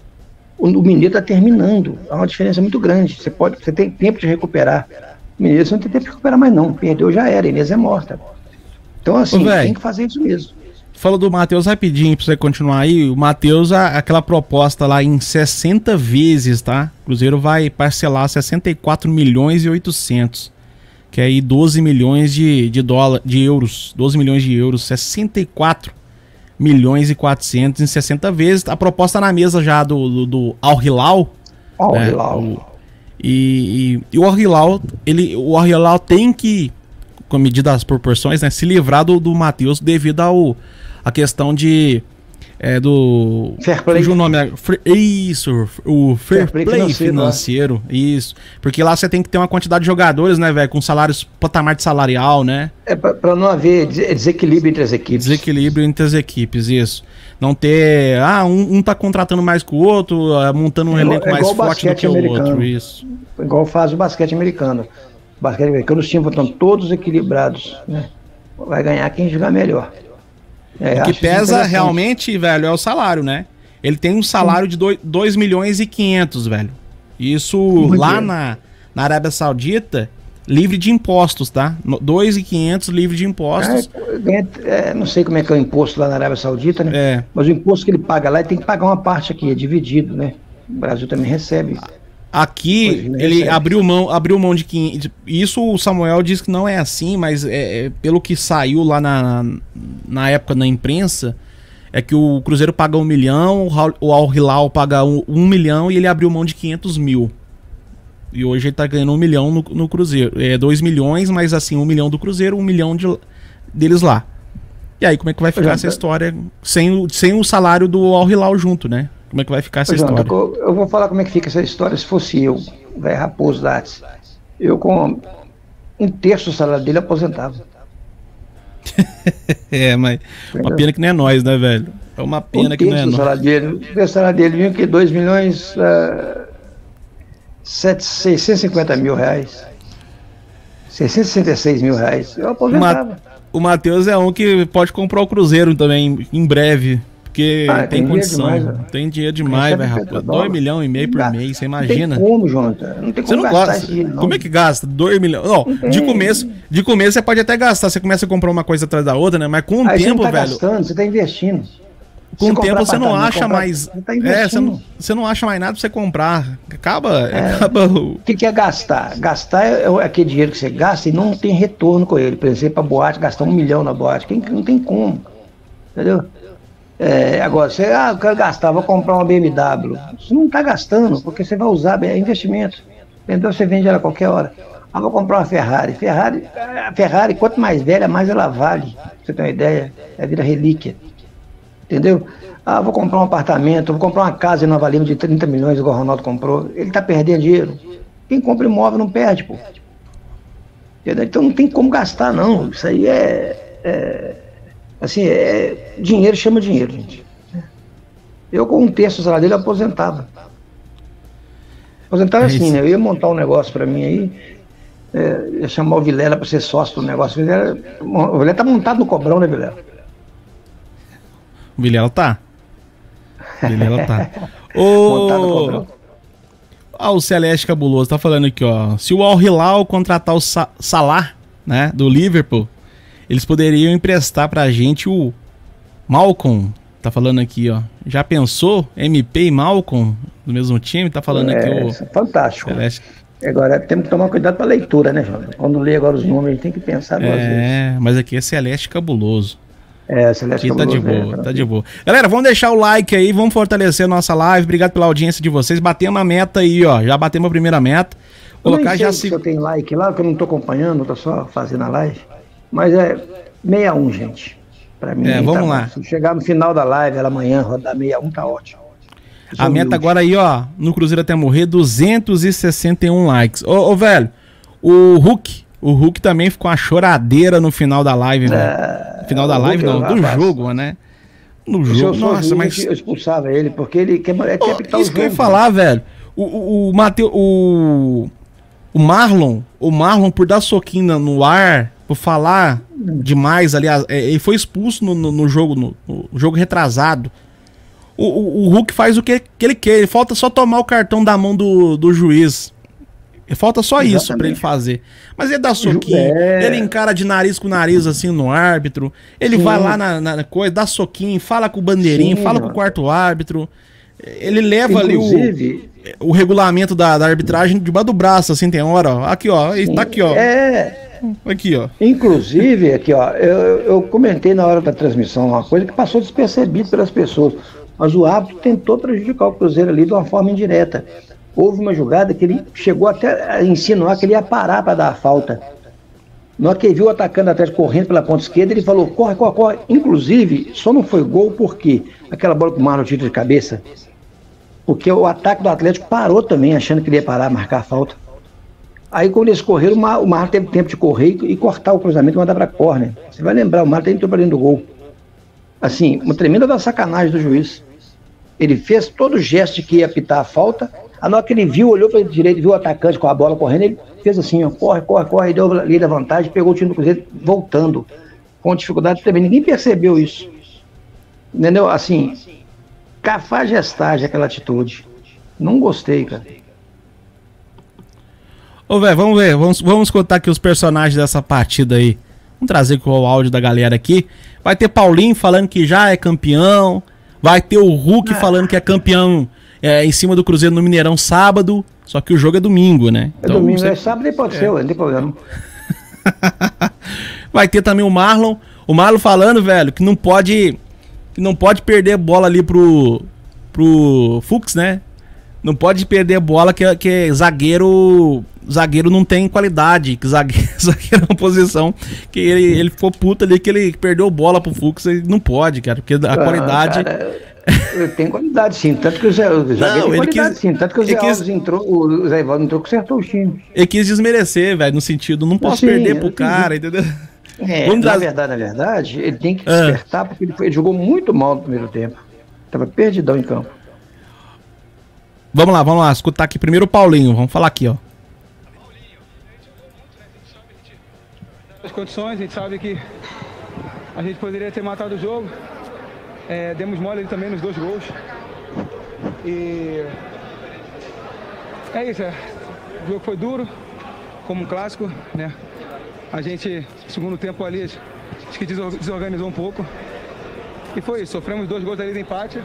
O Mineiro está terminando. Há uma diferença muito grande. Você, pode, você tem tempo de recuperar. O Mineiro você não tem tempo de recuperar mais, não. Perdeu, já era. A Inês é morta. Então, assim, Ô, tem que fazer isso mesmo. Fala do Matheus rapidinho pra você continuar aí. O Matheus, aquela proposta lá em sessenta vezes, tá? O Cruzeiro vai parcelar sessenta e quatro milhões e oitocentos. Que é aí doze milhões de, de, dólar, de euros. doze milhões de euros. sessenta e quatro milhões e quatrocentos em sessenta vezes. A proposta na mesa já do, do, do Al Hilal. Al né? Hilal. O, e, e, e o Al Hilal, ele, o Al Hilal tem que, com a medida das proporções, né, se livrar do, do Matheus devido ao a questão de é, do fair play. O nome, isso, o fair, fair play, play financeiro, financeiro né? Isso, porque lá você tem que ter uma quantidade de jogadores, né, velho, com salários, patamar de salarial, né? É para não haver desequilíbrio entre as equipes. Desequilíbrio entre as equipes, isso. Não ter, ah, um, um tá contratando mais que o outro, montando um é, elenco é mais forte do que o outro, isso. Igual faz o basquete americano. O basquete americano, os times estão todos equilibrados, né? Vai ganhar quem jogar melhor. É, o que pesa realmente, velho, é o salário, né? Ele tem um salário Sim. de dois milhões e quinhentos, velho. Isso Muito lá na, na Arábia Saudita, livre de impostos, tá? dois milhões e quinhentos livre de impostos. É, é, não sei como é que é o imposto lá na Arábia Saudita, né? É. Mas o imposto que ele paga lá, ele tem que pagar uma parte aqui, é dividido, né? O Brasil também recebe. Aqui, ele recebe. abriu mão, abriu mão de quinhentos. Isso o Samuel diz que não é assim, mas é, é, pelo que saiu lá na, na época na imprensa, é que o Cruzeiro paga um milhão, o Al Hilal paga um, um milhão e ele abriu mão de quinhentos mil. E hoje ele tá ganhando um milhão no, no Cruzeiro. É dois milhões, mas assim, um milhão do Cruzeiro, um milhão de, deles lá. E aí, como é que vai ficar Janta. essa história sem o, sem o salário do Al Hilal junto, né? Como é que vai ficar essa Janta, história? Eu, eu vou falar como é que fica essa história se fosse eu, o velho Raposo Dates. Eu, com um terço do salário dele, aposentava. É, mas Entendeu? Uma pena que não é nós, né, velho? É uma pena um que não é nós. Salário dele, o salário dele vinha que dois milhões... Uh, seiscentos e cinquenta mil reais. seiscentos e sessenta e seis mil reais. Eu aposentava. O Matheus é um que pode comprar o Cruzeiro também em breve. Porque ah, tem, tem condição. Demais, tem dinheiro demais, velho, rapaz. dois milhões e meio por mês, você imagina. Não tem como, Jonathan. Não tem como você não gastar gosta. esse dinheiro, não. Como é que gasta? dois milhões. Não, não de começo, de começo você pode até gastar. Você começa a comprar uma coisa atrás da outra, né? Mas com o Aí tempo, você não tá velho. Gastando, você tá investindo. Com o tempo você não acha comprar, mais. Você, tá é, você, não, você não acha mais nada pra você comprar. Acaba. É. acaba... O que, que é gastar? Gastar é aquele dinheiro que você gasta e não tem retorno com ele. Por exemplo, a boate, gastar um milhão na boate. Quem, não tem como. Entendeu? É, agora, você, ah, eu quero gastar, vou comprar uma B M W. Você não está gastando, porque você vai usar, é investimento. Entendeu? Você vende ela a qualquer hora. Ah, vou comprar uma Ferrari. Ferrari, a Ferrari, quanto mais velha, mais ela vale. Pra você ter uma ideia, é vira relíquia. Entendeu? Ah, vou comprar um apartamento, vou comprar uma casa em Nova Lima de trinta milhões, igual o Ronaldo comprou. Ele está perdendo dinheiro. Quem compra imóvel não perde, pô. Entendeu? Então não tem como gastar, não. Isso aí é... é assim, é, dinheiro chama dinheiro, gente. Eu, com um terço do salário dele, aposentava. Aposentava é assim, né? Eu ia montar um negócio para mim aí, é, ia chamar o Vilela para ser sócio do negócio. O Vilela, o Vilela tá montado no Cobrão, né, Vilela? O Vilela tá. O Vilela tá. O... Ah, o Celeste Cabuloso tá falando aqui, ó. Se o Al Hilal contratar o Sa Salah, né, do Liverpool, eles poderiam emprestar pra gente o Malcolm. Tá falando aqui, ó. Já pensou? M P e Malcolm do mesmo time? Tá falando é, aqui o... Fantástico. Celeste. Agora, temos que tomar cuidado pra leitura, né, João? Quando lê agora os números, a gente tem que pensar duas vezes. É, mas aqui é Celeste Cabuloso. É, Celeste aqui Cabuloso. Tá de boa, é, tá de boa. Galera, vamos deixar o like aí, vamos fortalecer a nossa live. Obrigado pela audiência de vocês. Batemos a meta aí, ó. Já batemos a primeira meta. Colocar já se... se eu tenho like lá, que eu não tô acompanhando, tô só fazendo a live. Mas é sessenta e um, gente. Pra mim, é, vamos tá lá. Se chegar no final da live, ela amanhã, rodar sessenta e um, tá ótimo. A meta humilde. Agora aí, ó, no Cruzeiro até morrer, duzentos e sessenta e um likes. Ô, ô, velho, o Hulk, O Hulk também ficou uma choradeira no final da live, velho. É, final da live, não, do jogo, né? No jogo, nossa, mas... Eu expulsava ele, porque ele quer, quer oh, apitar isso o jogo. Isso que eu ia falar, velho. O, o, o, Mateu, o, o Marlon, o Marlon, por dar soquinho no ar, por falar demais ali, ele foi expulso no, no, no jogo, no, no jogo retrasado. O, o, o Hulk faz o que, que ele quer, ele falta só tomar o cartão da mão do, do juiz. Falta só Exatamente. isso pra ele fazer. Mas ele dá soquinho, é... ele encara de nariz com nariz assim no árbitro, ele Sim. vai lá na, na coisa, dá soquinho, fala com o bandeirinho, Sim, fala mano. com o quarto árbitro. Ele leva Inclusive... ali o, o regulamento da, da arbitragem debaixo do braço, assim, tem hora, ó. Aqui, ó, Sim. tá aqui, ó. É... Aqui, ó. Inclusive, aqui, ó, eu, eu comentei na hora da transmissão uma coisa que passou despercebido pelas pessoas, mas o árbitro tentou prejudicar o Cruzeiro ali de uma forma indireta. Houve uma jogada que ele chegou até a insinuar que ele ia parar para dar a falta. Na hora que ele viu o atacante atrás correndo pela ponta esquerda, ele falou, corre, corre, corre. Inclusive, só não foi gol porque aquela bola que o Marlon tira de cabeça, porque o ataque do Atlético parou também, achando que ele ia parar, marcar a falta. Aí quando eles correram, o Marlon teve tempo de correr e cortar o cruzamento e mandar para córner. Você vai lembrar, o Marlon entrou para dentro do gol. Assim, uma tremenda da sacanagem do juiz. Ele fez todo o gesto de que ia apitar a falta. Na hora que ele viu, olhou para a direita, viu o atacante com a bola correndo, ele fez assim, ó, corre, corre, corre, deu ali da vantagem, pegou o time do Cruzeiro voltando, com dificuldade também. Ninguém percebeu isso. Entendeu? Assim, cafajestagem aquela atitude. Não gostei, cara. Ô, velho, vamos ver, vamos, vamos contar aqui os personagens dessa partida aí. Vamos trazer com o áudio da galera aqui. Vai ter Paulinho falando que já é campeão, vai ter o Hulk ah. falando que é campeão É, em cima do Cruzeiro no Mineirão sábado, só que o jogo é domingo, né? É então, domingo, você... é sábado e pode é. ser, não tem problema. Vai ter também o Marlon, o Marlon falando, velho, que não pode que não pode perder bola ali pro pro Fux, né? Não pode perder bola que, que zagueiro zagueiro não tem qualidade, que zagueiro, zagueiro é uma posição que ele, ele ficou puto ali que ele perdeu bola pro Fux, ele não pode, cara, porque a ah, qualidade... Cara... Tem qualidade sim, tanto que o Zé, o Zé não, tem qualidade quis, sim, tanto que o Zé Alves quis, entrou, o Zé Ivaldo entrou, consertou o time. Ele quis desmerecer, velho, no sentido, não posso sim, perder pro cara, entendeu? É, Vamos na dar... verdade, na verdade, ele tem que despertar, ah. porque ele, foi, ele jogou muito mal no primeiro tempo. Tava perdidão em campo. Vamos lá, vamos lá, escutar aqui primeiro o Paulinho, vamos falar aqui, ó. As condições, a gente sabe que a gente poderia ter matado o jogo. É, demos mole ali também nos dois gols. E é isso, é. O jogo foi duro, como um clássico, né? A gente, segundo tempo ali, acho que desorganizou um pouco. E foi isso, sofremos dois gols ali de empate.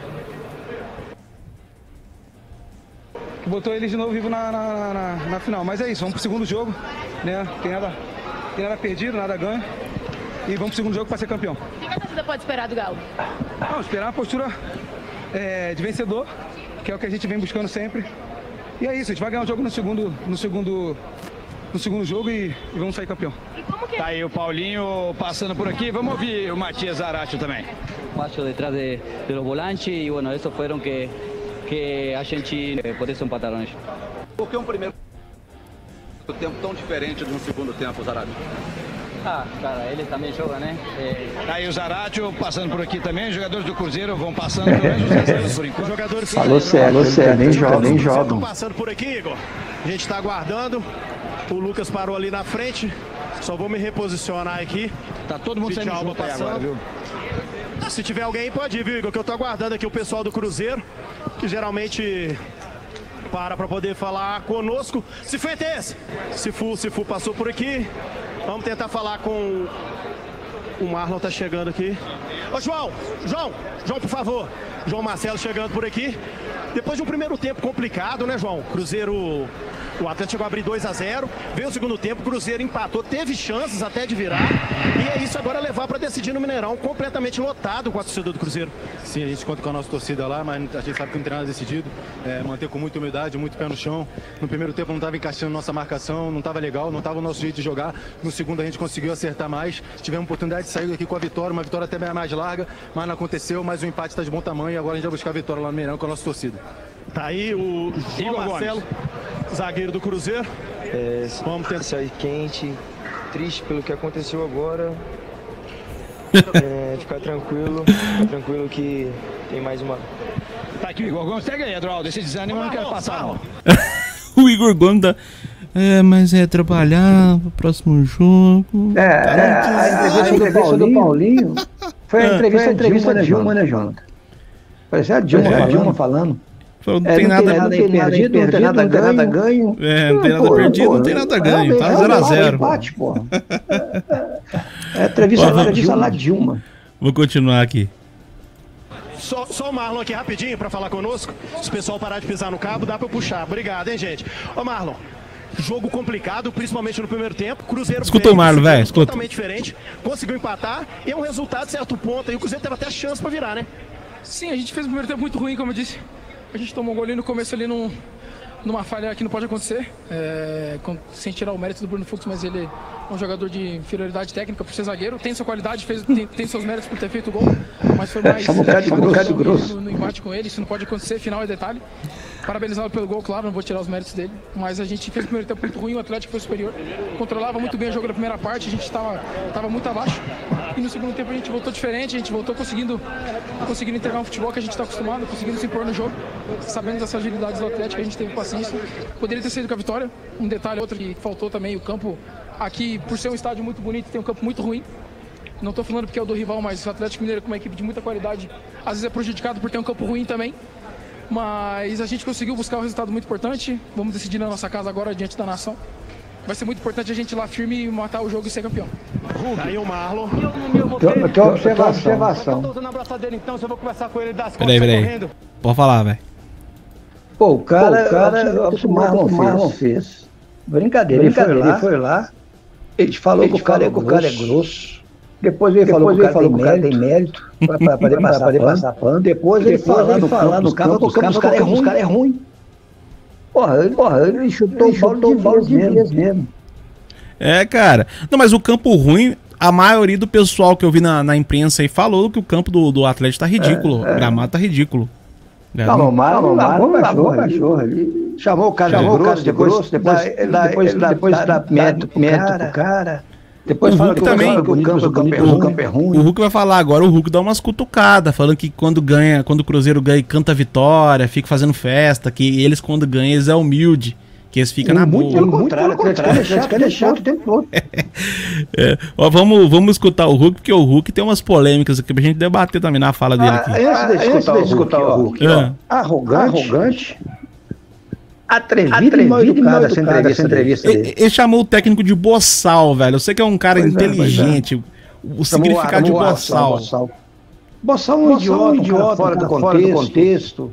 Que botou eles de novo vivo na, na, na, na final. Mas é isso, vamos pro segundo jogo, né? Tem nada, tem nada perdido, nada ganho. E vamos pro segundo jogo para ser campeão. O que a torcida pode esperar do Galo? Não, esperar uma postura é, de vencedor, que é o que a gente vem buscando sempre. E é isso, a gente vai ganhar o jogo no segundo, no segundo, no segundo jogo e, e vamos sair campeão. E como que... Tá aí o Paulinho passando por aqui, vamos ouvir o Matias Zarate também. Paso detrás de, de los volantes y bueno, esos fueron que, que a gente, por eso empataron ellos. Por que um primeiro tempo tão diferente de um segundo tempo, Zarate? Ah, cara, eles também jogam, né? É... Aí o Zaratio passando por aqui também, os jogadores do Cruzeiro vão passando, pelo menos os reservas por enquanto. Os jogadores falou sério, falou sério, nem jogam, nem jogam. Passando por aqui, Igor. A gente tá aguardando. O Lucas parou ali na frente. Só vou me reposicionar aqui. Tá todo mundo saindo junto aí agora, viu? Se tiver alguém, pode ir, viu, Igor? Que eu tô aguardando aqui o pessoal do Cruzeiro, que geralmente para para poder falar conosco. Cifuentes! Cifu, Cifu passou por aqui. Vamos tentar falar com... O Marlon tá chegando aqui. Ô, João! João! João, por favor! João Marcelo chegando por aqui. Depois de um primeiro tempo complicado, né, João? Cruzeiro... O Atlético chegou a abrir dois a zero. Veio o segundo tempo, o Cruzeiro empatou. Teve chances até de virar. E é isso agora levar para decidir no Mineirão. Completamente lotado com a torcida do Cruzeiro. Sim, a gente conta com a nossa torcida lá, mas a gente sabe que não tem nada decidido. É, manter com muita humildade, muito pé no chão. No primeiro tempo não estava encaixando nossa marcação, não estava legal, não estava o nosso jeito de jogar. No segundo a gente conseguiu acertar mais. Tivemos oportunidade de sair daqui com a vitória, uma vitória até mais larga, mas não aconteceu. Mas o empate está de bom tamanho e agora a gente vai buscar a vitória lá no Mineirão com a nossa torcida. Tá aí o João Marcelo, zagueiro do Cruzeiro. É, Vamos ter... sair quente, triste pelo que aconteceu agora. É, ficar tranquilo, ficar tranquilo que tem mais uma. Tá aqui o Igor Gomes, segue aí, Eduardo, esse desânimo eu não quero passar não. O Igor Gomes tá... É, mas é trabalhar pro próximo jogo. É, é a entrevista, a entrevista do Paulinho foi a entrevista, é, a entrevista da Dilma, né, Jonathan? Parecia a Dilma, é, a Dilma falando. Falou, não, é, tem não, nada, não tem nada perdido, não tem nada ganho. Nada ganho. É, não tem nada porra, perdido, porra, não tem nada ganho. Tá zero a zero. Empate, porra. É, é entrevista, Ó, entrevista lá Dilma. Vou continuar aqui. Só, só o Marlon aqui rapidinho pra falar conosco. Se o pessoal parar de pisar no cabo, dá pra eu puxar. Obrigado, hein, gente. Ô, Marlon, jogo complicado, principalmente no primeiro tempo. Cruzeiro escuta o Marlon, velho. Escuta. Totalmente diferente. Conseguiu empatar e é um resultado de certo ponto. Aí o Cruzeiro teve até chance pra virar, né? Sim, a gente fez um primeiro tempo muito ruim, como eu disse. A gente tomou um golinho no começo ali num, numa falha que não pode acontecer. É, com, sem tirar o mérito do Bruno Fux, mas ele é um jogador de inferioridade técnica por ser zagueiro. Tem sua qualidade, fez, tem, tem seus méritos por ter feito o gol. Mas foi mais Chama o cara de grosso, grosso. No, no embate com ele. Isso não pode acontecer, final é detalhe. Parabenizá-lo pelo gol, claro, não vou tirar os méritos dele. Mas a gente fez o primeiro tempo muito ruim, o Atlético foi superior. Controlava muito bem o jogo na primeira parte, a gente estava tava muito abaixo. E no segundo tempo a gente voltou diferente, a gente voltou conseguindo, conseguindo entregar um futebol que a gente está acostumado, conseguindo se impor no jogo. Sabendo das fragilidades do Atlético, a gente teve paciência. Poderia ter saído com a vitória. Um detalhe outro que faltou também, o campo aqui, por ser um estádio muito bonito, tem um campo muito ruim. Não estou falando porque é o do rival, mas o Atlético Mineiro, com uma equipe de muita qualidade, às vezes é prejudicado por ter um campo ruim também. Mas a gente conseguiu buscar um resultado muito importante. Vamos decidir na nossa casa agora, diante da nação. Vai ser muito importante a gente ir lá firme e matar o jogo e ser campeão. Aí o Marlon. Eu tenho observação. observação. Eu tô usando a abraçadeira então, se eu vou conversar com ele das costas peraí, peraí. correndo. Pode falar, velho. Pô, o cara, Pô, o cara, o que o Marlon, o Marlon fez. Brincadeira, ele foi, lá, ele foi lá. Ele falou ele que o cara, é, o cara é grosso. Depois ele Depois falou, ele falou que o cara tem mérito para poder passar, poder passar pano. Depois ele falou no falar no campo que o campo dos caras é ruim. Porra, ele, porra, ele chutou o balde de vez mesmo. É, cara. Não, mas o campo ruim, a maioria do pessoal que eu vi na, na imprensa aí falou que o campo do, do Atlético tá ridículo. É, é. O gramado tá ridículo. Não, o Marlon lavou o cachorro ali. Chamou o cara de grosso, depois dá mérito pro cara. Depois o fala Hulk que também, o, campo, o, campo é ruim, o campo é ruim. O Hulk vai falar agora, o Hulk dá umas cutucadas, falando que quando ganha, quando o Cruzeiro ganha, canta vitória, fica fazendo festa, que eles quando ganham, eles é humilde, que eles ficam na boa. Pelo contrário, o Atlético é chato o tempo todo. É, ó, vamos, vamos escutar o Hulk, porque o Hulk tem umas polêmicas aqui pra gente debater também na fala dele aqui. Ah, antes de escutar, antes de escutar o Hulk, ó, é. arrogante, arrogante. Atrevido, Atrevido e mal educado essa entrevista, entrevista dele. Ele, ele chamou o técnico de boçal, velho. Eu sei que é um cara pois inteligente. É, é. O significado de boçal. Boçal. Boçal é um idiota, um idiota fora, do contexto. Fora do contexto.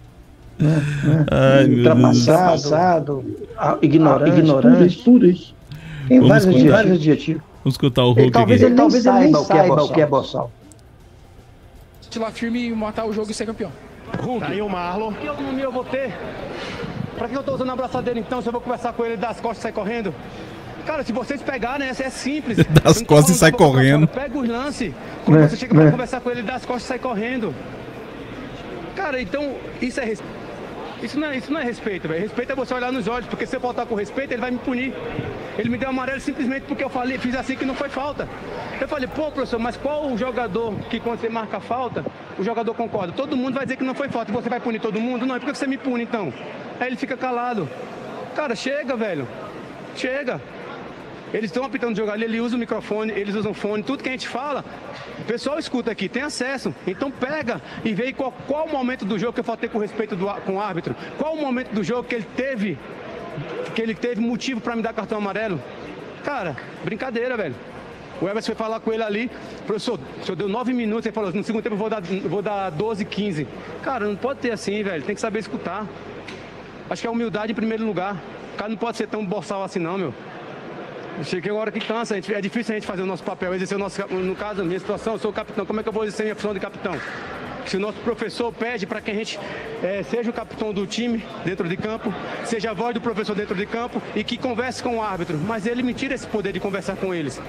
É, é. Ultrapassado, ignorante, ignorante, tudo isso. Tudo isso. Tem vários adjetivos. vários adjetivos. Vamos escutar o Hulk ele, talvez aqui. Ele talvez ele nem saiba, saiba o que é boçal. De lá firme e matar o jogo e ser campeão. Hulk. Aí o Marlon. Que autonomia eu vou ter? Pra que eu tô usando a abraçadeira então, se eu vou conversar com ele das costas e sair correndo? Cara, se vocês pegarem, né, é simples. Das costas e sai correndo. Pega os lances, quando é, você chega pra é. conversar com ele das costas e sai correndo. Cara, então, isso é respeito. Isso não é, isso não é respeito, velho. Respeito é você olhar nos olhos, porque se eu faltar com respeito, ele vai me punir. Ele me deu amarelo simplesmente porque eu falei, fiz assim que não foi falta. Eu falei, pô, professor, mas qual o jogador que quando você marca falta, o jogador concorda? Todo mundo vai dizer que não foi falta. E você vai punir todo mundo? Não, e por que você me pune então? Aí ele fica calado. Cara, chega, velho. Chega. Eles estão apitando o jogo ali, ele usa o microfone, eles usam fone, tudo que a gente fala, o pessoal escuta aqui, tem acesso. Então pega e vê qual, qual o momento do jogo que eu faltei com respeito do, com o árbitro. Qual o momento do jogo que ele teve, que ele teve motivo para me dar cartão amarelo. Cara, brincadeira, velho. O Everson foi falar com ele ali, professor, o senhor deu nove minutos, ele falou, no segundo tempo eu vou dar, vou dar doze, quinze. Cara, não pode ter assim, velho, tem que saber escutar. Acho que é humildade em primeiro lugar. O cara não pode ser tão boçal assim não, meu. Cheguei uma hora que cansa, a gente, é difícil a gente fazer o nosso papel, exercer o nosso, no caso, a minha situação, eu sou o capitão, como é que eu vou exercer a minha função de capitão? Se o nosso professor pede para que a gente é, seja o capitão do time dentro de campo, seja a voz do professor dentro de campo e que converse com o árbitro, mas ele me tira esse poder de conversar com eles.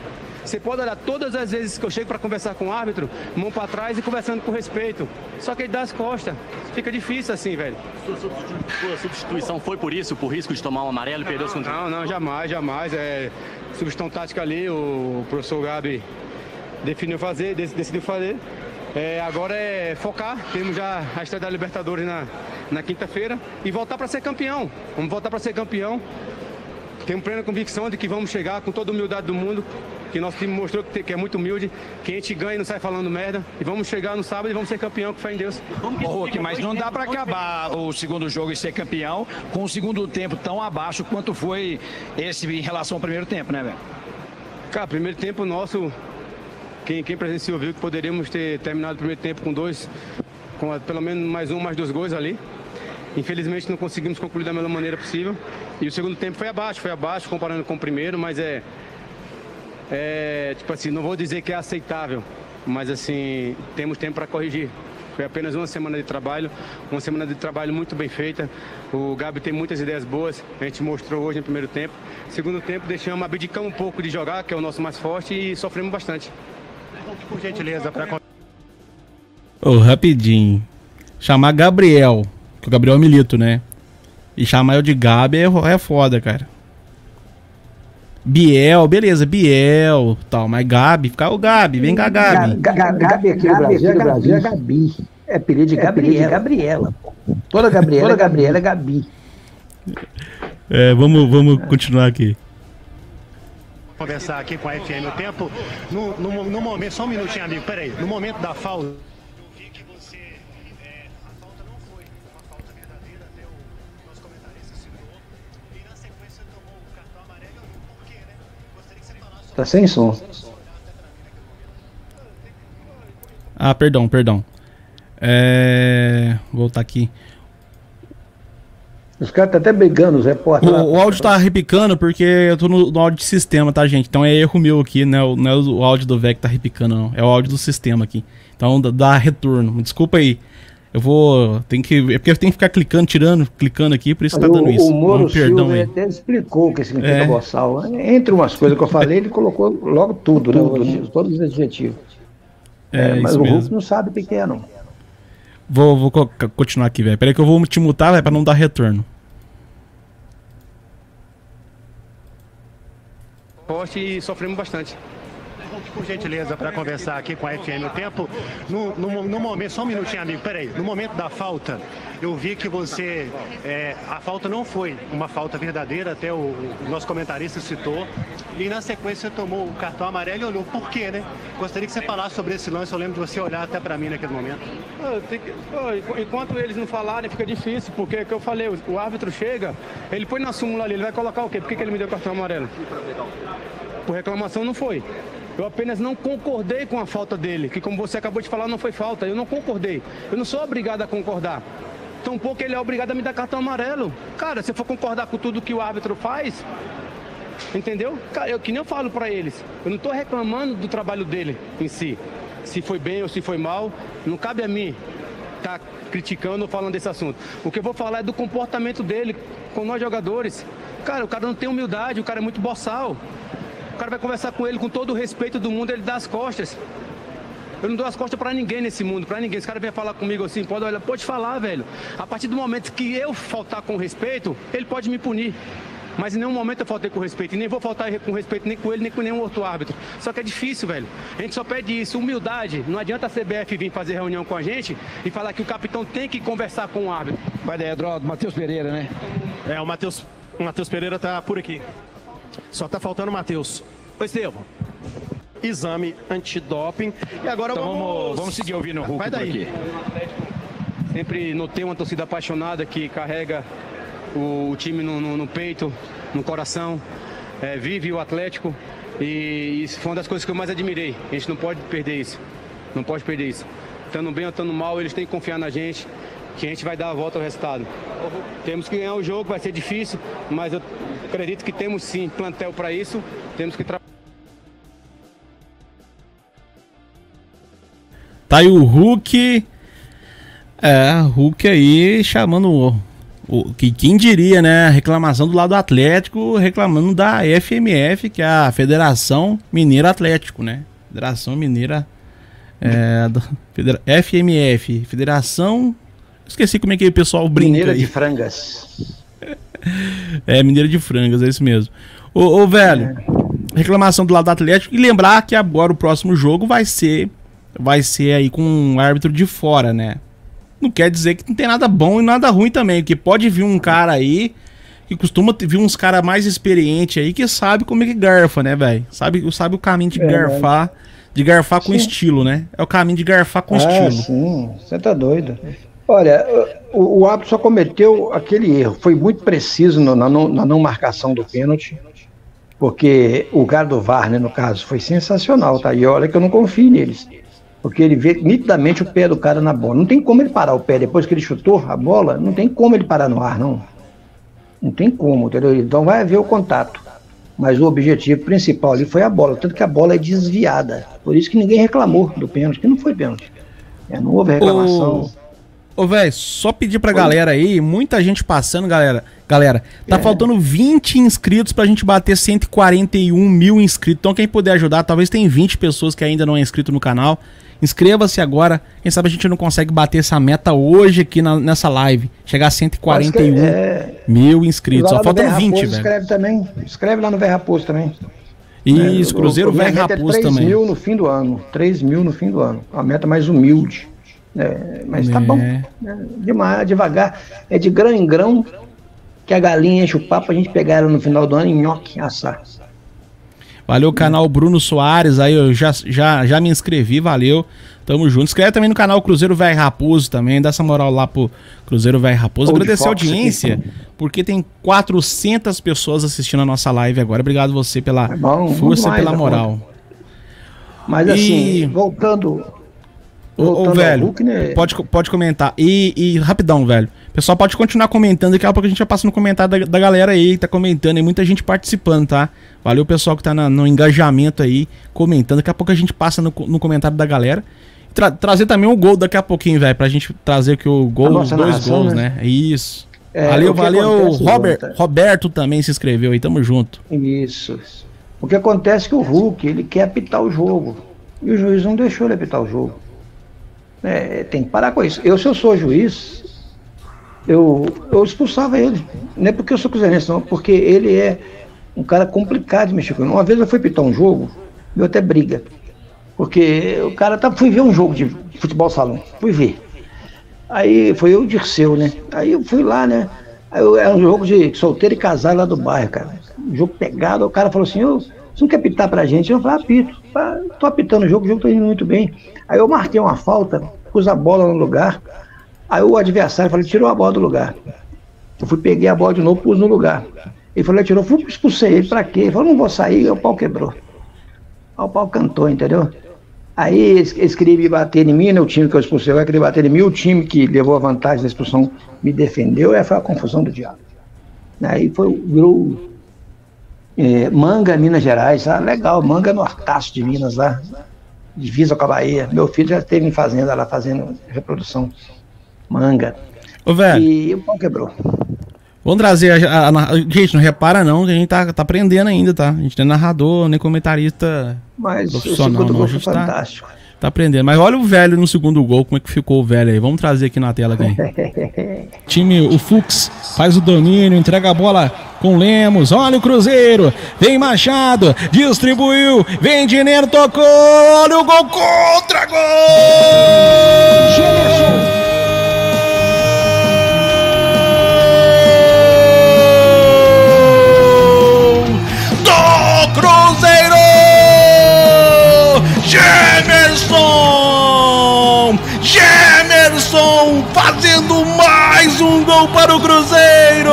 Você pode olhar todas as vezes que eu chego para conversar com o árbitro, mão para trás e conversando com respeito. Só que ele dá as costas. Fica difícil assim, velho. Sua substituição foi por isso, por risco de tomar um amarelo e perder os controles? Não, não, jamais, jamais. É, substituição tática ali, o professor Gabi definiu fazer, decidiu fazer. É, agora é focar, temos já a estreia da Libertadores na, na quinta-feira e voltar para ser campeão. Vamos voltar para ser campeão. Temos plena convicção de que vamos chegar com toda a humildade do mundo, que nosso time mostrou que, que é muito humilde, que a gente ganha e não sai falando merda. E vamos chegar no sábado e vamos ser campeão, com fé em Deus. Ô, Hulk, mas não dá para acabar o segundo jogo e ser campeão com o segundo tempo tão abaixo quanto foi esse em relação ao primeiro tempo, né, velho? Cara, primeiro tempo nosso... Quem, quem presenciou viu que poderíamos ter terminado o primeiro tempo com dois, com pelo menos mais um, mais dois gols ali. Infelizmente não conseguimos concluir da melhor maneira possível. E o segundo tempo foi abaixo, foi abaixo comparando com o primeiro, mas é... É, tipo assim, não vou dizer que é aceitável, mas assim, temos tempo para corrigir. Foi apenas uma semana de trabalho, uma semana de trabalho muito bem feita. O Gabi tem muitas ideias boas, a gente mostrou hoje no primeiro tempo. Segundo tempo, deixamos, abdicamos um pouco de jogar, que é o nosso mais forte, e sofremos bastante. Por gentileza, para... Ô, rapidinho. Chamar Gabriel, que o Gabriel é Milito, né? E chamar eu de Gabi é, é foda, cara. Biel, beleza, Biel, tal, mas Gabi, fica o Gabi, vem cá, Gabi. Gabi aqui no Brasil, no Brasil é Gabi. É apelido de Gabriela. Gabriela. Toda Gabriela, Toda Gabriela é Gabi. É, vamos, vamos continuar aqui. Conversar aqui com a F M o tempo. No, no, no momento, só um minutinho, amigo, peraí. No momento da falta, eu vi que você. É, a falta não foi uma falta verdadeira, até o nosso comentarista citou. E na sequência tomou o cartão amarelo. Por quê, né? Gostaria que você falasse sobre. Tá sem som. Ah, perdão, perdão. É. Vou voltar aqui. Os caras estão até brigando, os repórteres. O, o áudio tá repicando porque eu tô no, no áudio de sistema, tá, gente? Então é erro meu aqui, né? Não é o áudio do V E C que tá repicando, não. É o áudio do sistema aqui. Então dá, dá retorno. Me desculpa aí. Eu vou. Tem que. É porque eu tenho que ficar clicando, tirando, clicando aqui, por isso que tá dando o, isso. O Moro um perdão Silva aí. até explicou o que significa É. boçal. Entre umas coisas que eu falei, ele colocou logo tudo, tudo né? Todos os adjetivos. É, É, mas isso o Hulk mesmo. não sabe o que é, não. Vou, vou co- continuar aqui, velho. Peraí que eu vou te mutar, velho, pra não dar retorno. Forte e sofremos bastante. Por gentileza, para conversar aqui com a F M o tempo. No, no, no momento, só um minutinho, amigo, peraí. No momento da falta, eu vi que você. É, a falta não foi uma falta verdadeira, até o, o nosso comentarista citou. E na sequência tomou o cartão amarelo e olhou. Por quê, né? Gostaria que você falasse sobre esse lance. Eu lembro de você olhar até para mim naquele momento. Ah, tem que- pô, enquanto eles não falarem, fica difícil, porque é o que eu falei, o, o árbitro chega, ele põe na súmula ali, ele vai colocar o quê? Por que, que ele me deu cartão amarelo? Por reclamação não foi. Eu apenas não concordei com a falta dele, que como você acabou de falar, não foi falta. Eu não concordei. Eu não sou obrigado a concordar. Tampouco ele é obrigado a me dar cartão amarelo. Cara, se eu for concordar com tudo que o árbitro faz, entendeu? Cara, eu, que nem eu falo pra eles, eu não tô reclamando do trabalho dele em si. Se foi bem ou se foi mal, não cabe a mim tá criticando ou falando desse assunto. O que eu vou falar é do comportamento dele com nós jogadores. Cara, o cara não tem humildade, o cara é muito boçal. O cara vai conversar com ele com todo o respeito do mundo, ele dá as costas. Eu não dou as costas pra ninguém nesse mundo, pra ninguém. Esse cara vem falar comigo assim, pode olhar, pode falar, velho. A partir do momento que eu faltar com respeito, ele pode me punir. Mas em nenhum momento eu faltei com respeito, e nem vou faltar com respeito nem com ele, nem com nenhum outro árbitro. Só que é difícil, velho. A gente só pede isso, humildade. Não adianta a C B F vir fazer reunião com a gente e falar que o capitão tem que conversar com o árbitro. Vai daí, Edrodo, Matheus Pereira, né? É, o Matheus, o Matheus Pereira tá por aqui. Só tá faltando o Matheus. Ô, Estevão. Exame antidoping. E agora Então vamos... vamos, vamos seguir ouvindo o Hulk Vai por daí. aqui. Sempre notei uma torcida apaixonada que carrega o, o time no, no- no peito, no coração, é, vive o Atlético e isso foi uma das coisas que eu mais admirei. A gente não pode perder isso, não pode perder isso. Estando bem ou estando mal, eles têm que confiar na gente, que a gente vai dar a volta ao resultado. Temos que ganhar o jogo, vai ser difícil, mas eu acredito que temos sim plantel para isso, temos que trabalhar. Tá aí o Hulk. É, Hulk aí chamando o, O, que, quem diria, né? Reclamação do lado do Atlético, reclamando da F M F, que é a Federação Mineira Atlético, né? Federação Mineira... É, do, Federa, F M F, Federação... Esqueci como é que o pessoal brinca Mineira aí. de Frangas. É, Mineira de Frangas, é isso mesmo. Ô, ô velho, é. reclamação do lado do Atlético. E lembrar que agora o próximo jogo vai ser... Vai ser aí com um árbitro de fora, né? Não quer dizer que não tem nada bom e nada ruim também, porque pode vir um cara aí que costuma vir uns caras mais experientes aí que sabe como é que garfa, né, velho? Sabe, sabe o caminho de é, garfar, de garfar com sim. estilo, né? É o caminho de garfar com ah, estilo. Sim, você tá doido. Olha, o, o árbitro só cometeu aquele erro, foi muito preciso no, na, não, na não marcação do pênalti, porque o cara do V A R, né, no caso, foi sensacional, tá? E olha que eu não confio neles. Porque ele vê nitidamente o pé do cara na bola. Não tem como ele parar o pé depois que ele chutou a bola, não tem como ele parar no ar, não. Não tem como, entendeu? Então vai haver o contato. Mas o objetivo principal ali foi a bola, tanto que a bola é desviada. Por isso que ninguém reclamou do pênalti, que não foi pênalti. É, não houve reclamação. Ô, ô velho, só pedir pra Oi. galera aí, muita gente passando, galera. Galera, tá é. faltando vinte inscritos pra gente bater cento e quarenta e um mil inscritos. Então quem puder ajudar, talvez tem vinte pessoas que ainda não é inscrito no canal. Inscreva-se agora. Quem sabe a gente não consegue bater essa meta hoje aqui na, nessa live. Chegar a cento e quarenta e um é... mil inscritos. Só faltam vinte, velho. Escreve também. Escreve lá no Velho Raposo também. Isso, é, Cruzeiro Velho Raposo é também. três mil no fim do ano. três mil no fim do ano. Uma meta mais humilde. É, mas é. tá bom. É, demais, devagar. É de grão em grão que a galinha enche o papo. A gente pegar ela no final do ano e nhoque, assar. Valeu, canal Bruno Soares, aí eu já, já, já me inscrevi, valeu, tamo junto. Inscreve também no canal Cruzeiro Velho Raposo também, dá essa moral lá pro Cruzeiro Velho Raposo. Old Agradecer Fox a audiência, aqui. Porque tem quatrocentas pessoas assistindo a nossa live agora. Obrigado você pela é bom, força e pela moral. Mas assim, e... voltando... Ô, velho, Hulk, né? pode, pode comentar. E, e rapidão, velho. Pessoal, pode continuar comentando. Daqui a pouco a gente já passa no comentário da, da galera aí que tá comentando. E muita gente participando, tá? Valeu, pessoal que tá na, no engajamento aí, comentando. Daqui a pouco a gente passa no, no comentário da galera. Tra, trazer também o gol daqui a pouquinho, velho. Pra gente trazer aqui o gol, os dois narração, gols, né? né? Isso. É, valeu, valeu. Robert, Roberto também se inscreveu aí, tamo junto. Isso. O que acontece é que o Hulk, ele quer apitar o jogo. E o juiz não deixou ele apitar o jogo. É, tem que parar com isso. Eu, se eu sou juiz, eu, eu expulsava ele. Não é porque eu sou cruzeirense, não, porque ele é um cara complicado de mexer com ele. Uma vez eu fui pitar um jogo, deu até briga. Porque o cara tá, fui ver um jogo de futebol salão, fui ver. Aí foi eu e o Dirceu, né? Aí eu fui lá, né? Aí eu, era um jogo de solteiro e casado lá do bairro, cara. Um jogo pegado, o cara falou assim, ô, você não quer pitar pra gente? Eu falei, apito. Ah, tô apitando o jogo, o jogo tá indo muito bem. Aí eu marquei uma falta, pus a bola no lugar. Aí o adversário falou, tirou a bola do lugar. Eu fui, peguei a bola de novo, pus no lugar. Ele falou, tirou, fui, expulsei ele, pra quê? Ele falou, não vou sair, aí o pau quebrou. Aí o pau cantou, entendeu? Aí eles, eles queriam me bater em mim, né, o time que eu expulsei, eu queria bater em mim, o time que levou a vantagem da expulsão me defendeu, aí foi a confusão do diabo. Aí foi, virou é, Manga, Minas Gerais, ah, legal, Manga no Artaço de Minas lá, divisa com a Bahia. Meu filho já esteve em fazenda lá fazendo reprodução. Manga. Ô, velho. E o pau quebrou. Vamos trazer a, a, a, gente, não repara não, que a gente tá, tá aprendendo ainda, tá? A gente não é narrador, nem comentarista Mas profissional, o não. A gente foi tá, fantástico. Tá aprendendo. Mas olha o velho no segundo gol, como é que ficou o velho aí. Vamos trazer aqui na tela aqui. Time, o Fux faz o domínio, entrega a bola com Lemos. Olha o Cruzeiro. Vem Machado, distribuiu. Vem Dinheiro, tocou. Olha o gol contra, gol! Gerson. Cruzeiro! Gemerson! Gemerson fazendo mais um gol para o Cruzeiro!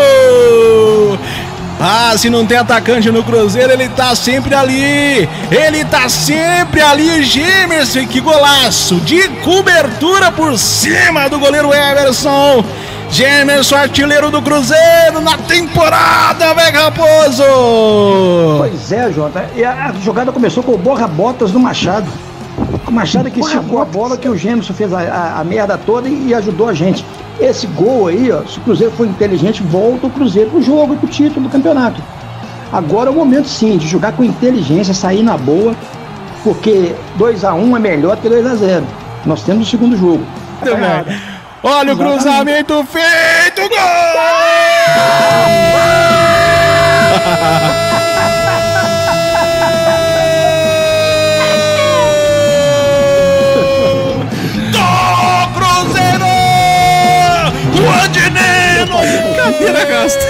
Ah, se não tem atacante no Cruzeiro, ele tá sempre ali! Ele tá sempre ali, Gemerson! Que golaço! De cobertura por cima do goleiro Everson! Gemerson, artilheiro do Cruzeiro na temporada, velho Raposo! Pois é, Jota. E a jogada começou com o borra-botas do Machado. O Machado que esticou a bola, que o Gemerson fez a, a, a merda toda e, e ajudou a gente. Esse gol aí, ó, se o Cruzeiro for inteligente, volta o Cruzeiro pro jogo e pro título do campeonato. Agora é o momento sim de jogar com inteligência, sair na boa, porque dois a um é melhor do que dois a zero. Nós temos o segundo jogo. Olha o cruzamento feito, gol! Do Cruzeiro! O Adneno! Cadeira gasta.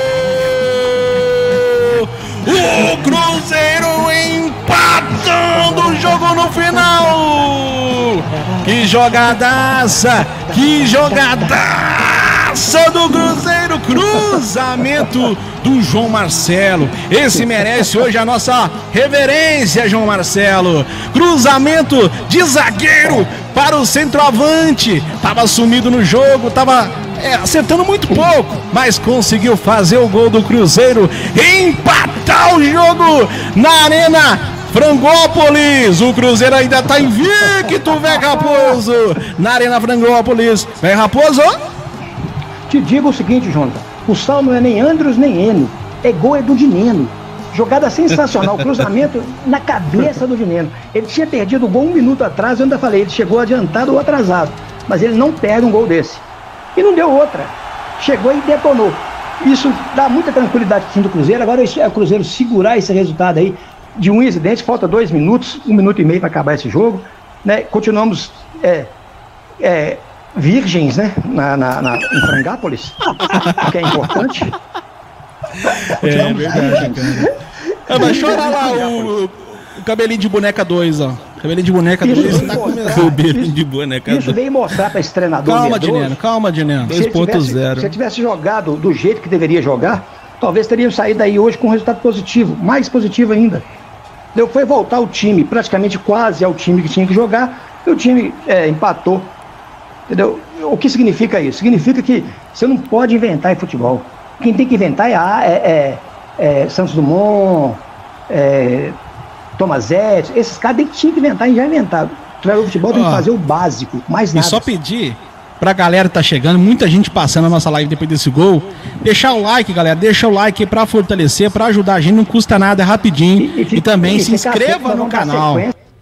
O Cruzeiro empatando o jogo no final! Que jogadaça! Que jogadaça do Cruzeiro! Cruzamento do João Marcelo. Esse merece hoje a nossa reverência, João Marcelo. Cruzamento de zagueiro para o centroavante. Tava sumido no jogo, tava é, acertando muito pouco, mas conseguiu fazer o gol do Cruzeiro, empatar o jogo na Arena Frangópolis. O Cruzeiro ainda tá invicto, velho Raposo, na Arena Frangópolis. Velho Raposo, te digo o seguinte, Jonathan, o sal não é nem Andros nem Enio, é gol é do Dineno. Jogada sensacional, cruzamento na cabeça do Dineno. Ele tinha perdido o gol um minuto atrás, eu ainda falei, ele chegou adiantado ou atrasado, mas ele não perde um gol desse. E não deu outra, chegou e detonou. Isso dá muita tranquilidade pro time do Cruzeiro. Agora é o Cruzeiro segurar esse resultado aí de um incidente, falta dois minutos, um minuto e meio para acabar esse jogo, né? Continuamos é, é, virgens, né? Na, na, na, em Frangápolis, que é importante. É verdade, cara. Ah, mas chora lá o, o cabelinho de boneca dois, ó. Cabelinho de boneca dois tá começando. Cabelinho de boneca dois. Isso veio mostrar para esse treinador. Calma, Dineno, calma, Dineno. dois ponto zero. Se ele tivesse jogado do jeito que deveria jogar, talvez teríamos saído daí hoje com um resultado positivo, mais positivo ainda. Deu, foi voltar o time, praticamente quase ao time que tinha que jogar, e o time é, empatou. Entendeu? O que significa isso? Significa que você não pode inventar em futebol. Quem tem que inventar é, a, é, é, é Santos Dumont, é, Tomazetti, esses caras tem que, tinha que inventar e já inventaram. O treinador de futebol tem que fazer o básico, mais nada. E só pedir pra galera que tá chegando, muita gente passando a nossa live depois desse gol, deixar o like, galera, deixa o like aí pra fortalecer, pra ajudar a gente, não custa nada, é rapidinho. E, e, e também e se inscreva no canal.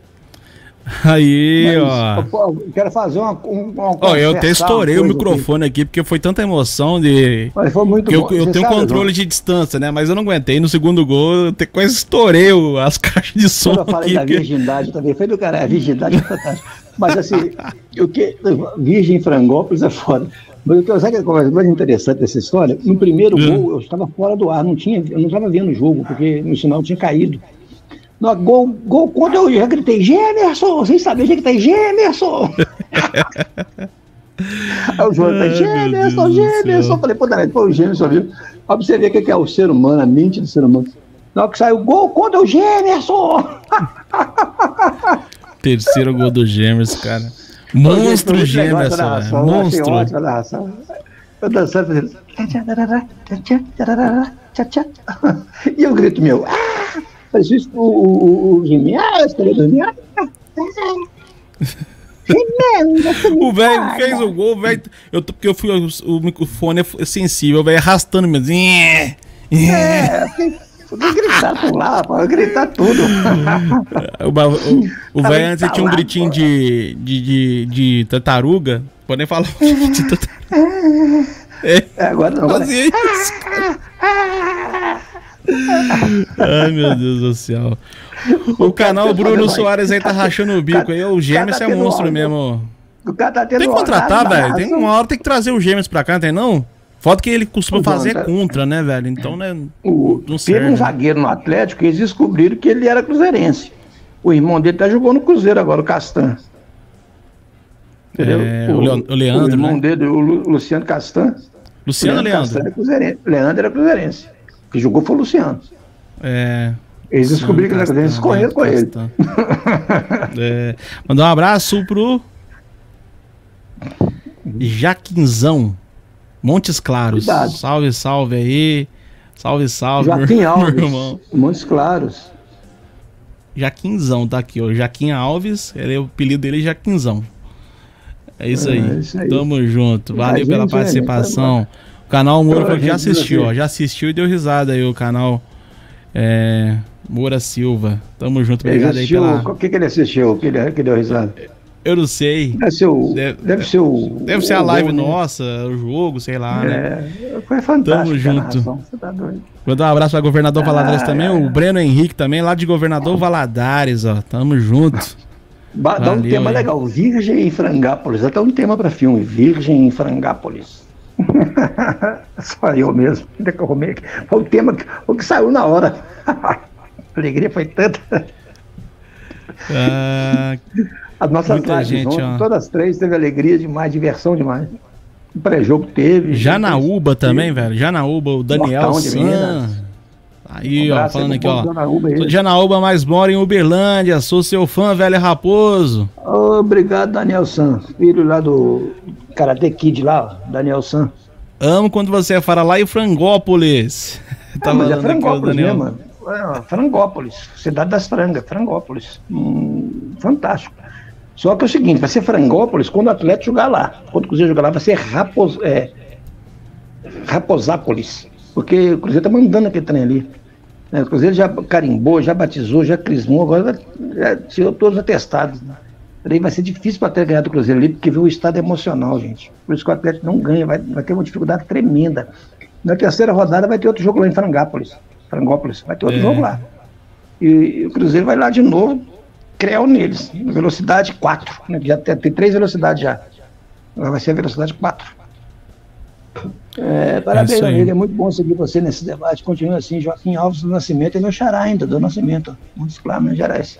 Aí, ó. Eu quero fazer uma. uma ó, eu até estourei o microfone aqui, porque foi tanta emoção de. Mas foi muito eu, bom. eu tenho controle não. de distância, né? Mas eu não aguentei. No segundo gol, eu te, quase estourei o, as caixas de som. Eu falei aqui, da virgindade também. Foi do cara, a virgindade é fantástica. Mas assim, o que. Virgem em Frangópolis é foda. Mas o que eu sei que é mais interessante dessa história, no primeiro hum. gol, eu estava fora do ar, não tinha, eu não estava vendo o jogo, porque no sinal tinha caído. No, gol, gol contra, eu já gritei, Gemerson, sem saber, já gritei, Gemerson! Aí o João tá, Gemerson, Gemerson, falei, pô, Danete, pô, o Gemerson, viu? Pra você ver o que é o ser humano, a mente do ser humano. Na hora que saiu, gol contra o Gemerson! Terceiro gol do Gemerson, cara. Monstro Gemerson, velho. Monstro. Eu dançando, fazendo... E eu grito meu, ah! Parecia isso, o, o, o Jimmy, ah, eu esperei dormir. O velho fez o gol, velho. Eu, porque eu fui, o, o microfone é sensível, velho, arrastando mesmo. É, eu tenho que gritar por lá, pô, gritar tudo. O velho antes tinha um gritinho de, de, de, de tartaruga. Pode nem falar de tartaruga. É, agora não. Agora... Fazia isso. Ai, meu Deus do céu. O canal Bruno Soares aí tá rachando o bico aí. O Gemerson é monstro mesmo. O cara tá tendo tem que contratar, velho. Tem uma hora tem que trazer o Gemerson pra cá, não tem não? Foda que ele costuma fazer contra, né, velho? Então, né? O, não teve um zagueiro no Atlético e eles descobriram que ele era cruzeirense. O irmão dele até jogou no Cruzeiro agora, o Castan. Entendeu? É, o, o Leandro, o irmão né? dele, o Luciano Castan. Luciano Leandro. Leandro. Leandro era cruzeirense. O que jogou foi o Luciano. É. Eles descobriram que ele era cruzeirense, eles correram com ele. É. Mandar um abraço pro Jaquinzão, Montes Claros. Cuidado. Salve, salve aí. Salve, salve. Joaquim Alves, meu irmão. Montes Claros. Jaquinzão tá aqui, ó. Jaquim Alves, ele, o apelido dele é Jaquinzão. É isso, é, aí. É isso aí. Tamo junto. Valeu pela participação. O canal Moura falou que já assistiu, ó. Já assistiu e deu risada aí o canal é, Moura Silva. Tamo junto, obrigado aí pela... O que, que ele assistiu? Que ele, que deu risada? Eu não sei. Deve ser o. Deve, deve ser, o, deve ser a live gol, nossa, né? O jogo, sei lá, é, né? Foi fantástico. Tamo junto. Você tá doido. Vou dar um abraço para Governador ah, Valadares também, é. O Breno Henrique também, lá de Governador Valadares, ó. Tamo junto. Ba dá um tema aí. Legal, Virgem em Frangápolis. Até um tema para filme, Virgem em Frangápolis. Só eu mesmo. Foi o tema que, o que saiu na hora. A alegria foi tanta. Ah, as nossas lives, todas as três teve alegria demais, diversão demais. O pré-jogo teve. Janaúba também, velho. Janaúba, o Daniel San. Aí, um ó, falando aqui, ó. Sou de Janaúba, mas moro em Uberlândia. Sou seu fã, velho Raposo. Obrigado, Daniel San. Filho lá do Karate Kid lá, Daniel San. Amo quando você fala lá em Frangópolis. Tá, mas é Frangópolis, né, mano? É, Frangópolis, cidade das frangas, Frangópolis. Hum, fantástico. Só que é o seguinte, vai ser Frangópolis quando o Atlético jogar lá. Quando o Cruzeiro jogar lá, vai ser Rapos, é, Raposápolis. Porque o Cruzeiro tá mandando aquele trem ali. É, o Cruzeiro já carimbou, já batizou, já crismou, agora já tirou todos os atestados. Né? Aí vai ser difícil para o Atlético ganhar do Cruzeiro ali, porque viu o estado emocional, gente. Por isso que o Atlético não ganha, vai, vai ter uma dificuldade tremenda. Na terceira rodada vai ter outro jogo lá em Frangópolis. Frangópolis, vai ter outro é. jogo lá. E, e o Cruzeiro vai lá de novo, criar neles, velocidade quatro. Né? Já tem, tem três velocidades já. Agora vai ser a velocidade quatro. É, parabéns, é amigo. É muito bom seguir você nesse debate. Continua assim, Joaquim Alves do Nascimento é meu xará ainda, do Nascimento. Muito claro, Minas Gerais.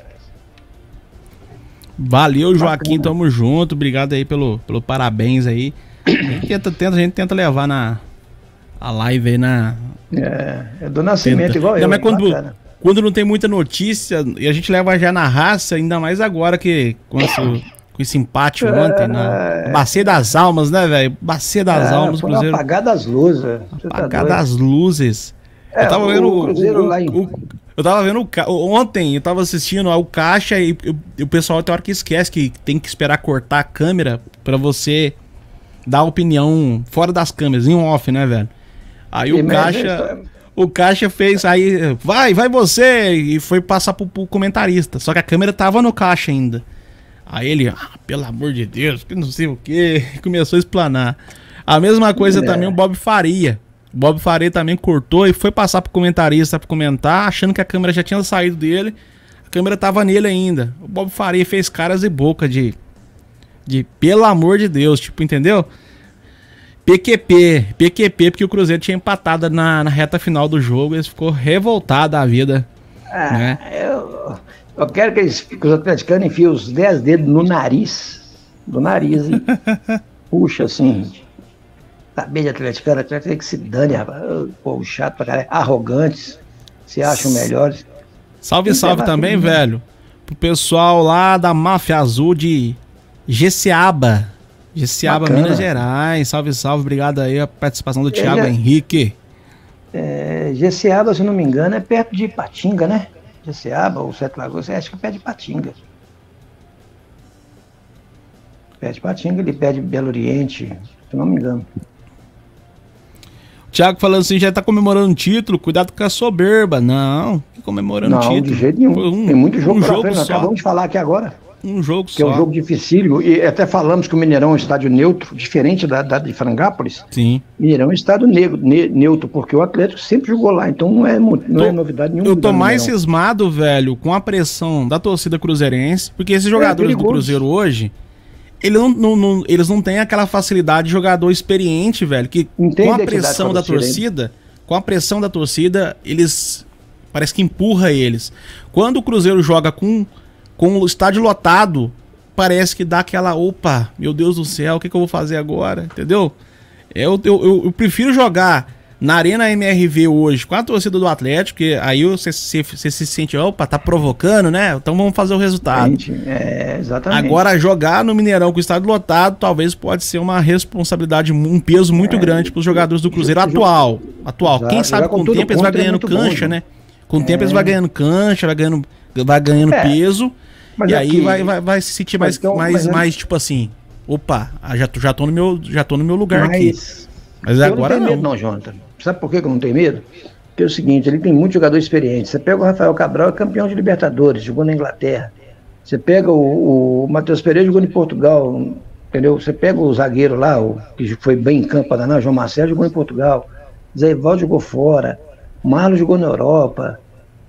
Valeu, Joaquim, bacana. Tamo junto. Obrigado aí pelo, pelo parabéns aí. A gente tenta, tenta, a gente tenta levar na a live aí na. É, é do Nascimento, tenta. Igual não, eu. Mas quando, quando não tem muita notícia, e a gente leva já na raça, ainda mais agora que com esse, com esse empate é, ontem, na é, Bacia das Almas, né, velho? Bacia das é, Almas, Cruzeiro. Apagar das luzes. Apagar tá das luzes. É, eu tava vendo o, Cruzeiro o, lá em... o, eu tava vendo o, ontem, eu tava assistindo o Caixa e, e, e o pessoal tem hora que esquece que tem que esperar cortar a câmera pra você dar opinião fora das câmeras, em off, né, velho? Aí e o Caixa, o Caixa fez, aí, vai, vai você, e foi passar pro, pro comentarista, só que a câmera tava no Caixa ainda. Aí ele, ah, pelo amor de Deus, que não sei o que, começou a explanar. A mesma coisa é. também o Bob Faria. O Bob Faria também cortou e foi passar pro comentarista pra comentar, achando que a câmera já tinha saído dele. A câmera tava nele ainda. O Bob Faria fez caras e boca de, de pelo amor de Deus, tipo, entendeu? P Q P, P Q P, porque o Cruzeiro tinha empatado na, na reta final do jogo, ele ficou revoltado da vida. Ah, né? eu, eu quero que, eles, que os atleticanos enfiem os dez dedos no nariz, do nariz, hein? Puxa, assim, saber de atleticano, atleticano que se dane, rapaz, povo chato pra caralho, arrogantes, se acham melhores. Salve, salve também, tudo, velho, pro pessoal lá da Máfia Azul de Jeceaba. Jeceaba, bacana. Minas Gerais, salve, salve, obrigado aí a participação do Thiago é, Henrique. É, Jeceaba, se não me engano, é perto de Ipatinga, né? Jeceaba ou Sete Lagoas, acho que é perto de Ipatinga. Perto de Ipatinga, ele perto de Belo Oriente, se não me engano. O Thiago falando assim, já tá comemorando o título, cuidado com a soberba. Não, comemorando o título. Não, de jeito nenhum, um, tem muito jogo um pra jogo frente, nós acabamos de falar aqui agora. Um jogo que só. Que é um jogo dificílimo. E até falamos que o Mineirão é um estádio neutro, diferente da, da de Frangápolis. Sim. Mineirão é um estádio ne, ne, neutro, porque o Atlético sempre jogou lá. Então não é, não tô, é novidade nenhuma. Eu tô mais cismado, velho, com a pressão da torcida cruzeirense, porque esses jogadores é do Cruzeiro hoje, eles não, não, não, eles não têm aquela facilidade de jogador experiente, velho, que Entende com a pressão da torcida, com a pressão da torcida, eles... Parece que empurra eles. Quando o Cruzeiro joga com... com o estádio lotado, parece que dá aquela, opa, meu Deus do céu, o que, que eu vou fazer agora, entendeu? Eu, eu, eu, eu prefiro jogar na Arena M R V hoje com a torcida do Atlético, que aí você, você, você se sente, opa, tá provocando, né? Então vamos fazer o resultado. É, exatamente. Agora, jogar no Mineirão com o estádio lotado, talvez pode ser uma responsabilidade, um peso muito é, grande para os jogadores do Cruzeiro atual. atual. Quem sabe com o tempo eles vão ganhando cancha, né? Com o tempo eles vão ganhando cancha, vai ganhando, vai ganhando é, peso, e aí aqui, vai, vai, vai se sentir mais, então, mais, mais, mais, tipo assim, opa, já tô, já tô, no, meu, já tô no meu lugar mas, aqui. Mas agora não. Eu não tenho medo não, Jonathan. Sabe por que eu não tenho medo? Porque é o seguinte, ele tem muito jogador experiente. Você pega o Rafael Cabral, é campeão de Libertadores, jogou na Inglaterra. Você pega o, o Matheus Pereira, jogou em Portugal, entendeu? Você pega o zagueiro lá, o, que foi bem em campo, Adaná, João Marcelo, jogou em Portugal. Zé Ivaldo jogou fora. O Marlon jogou na Europa.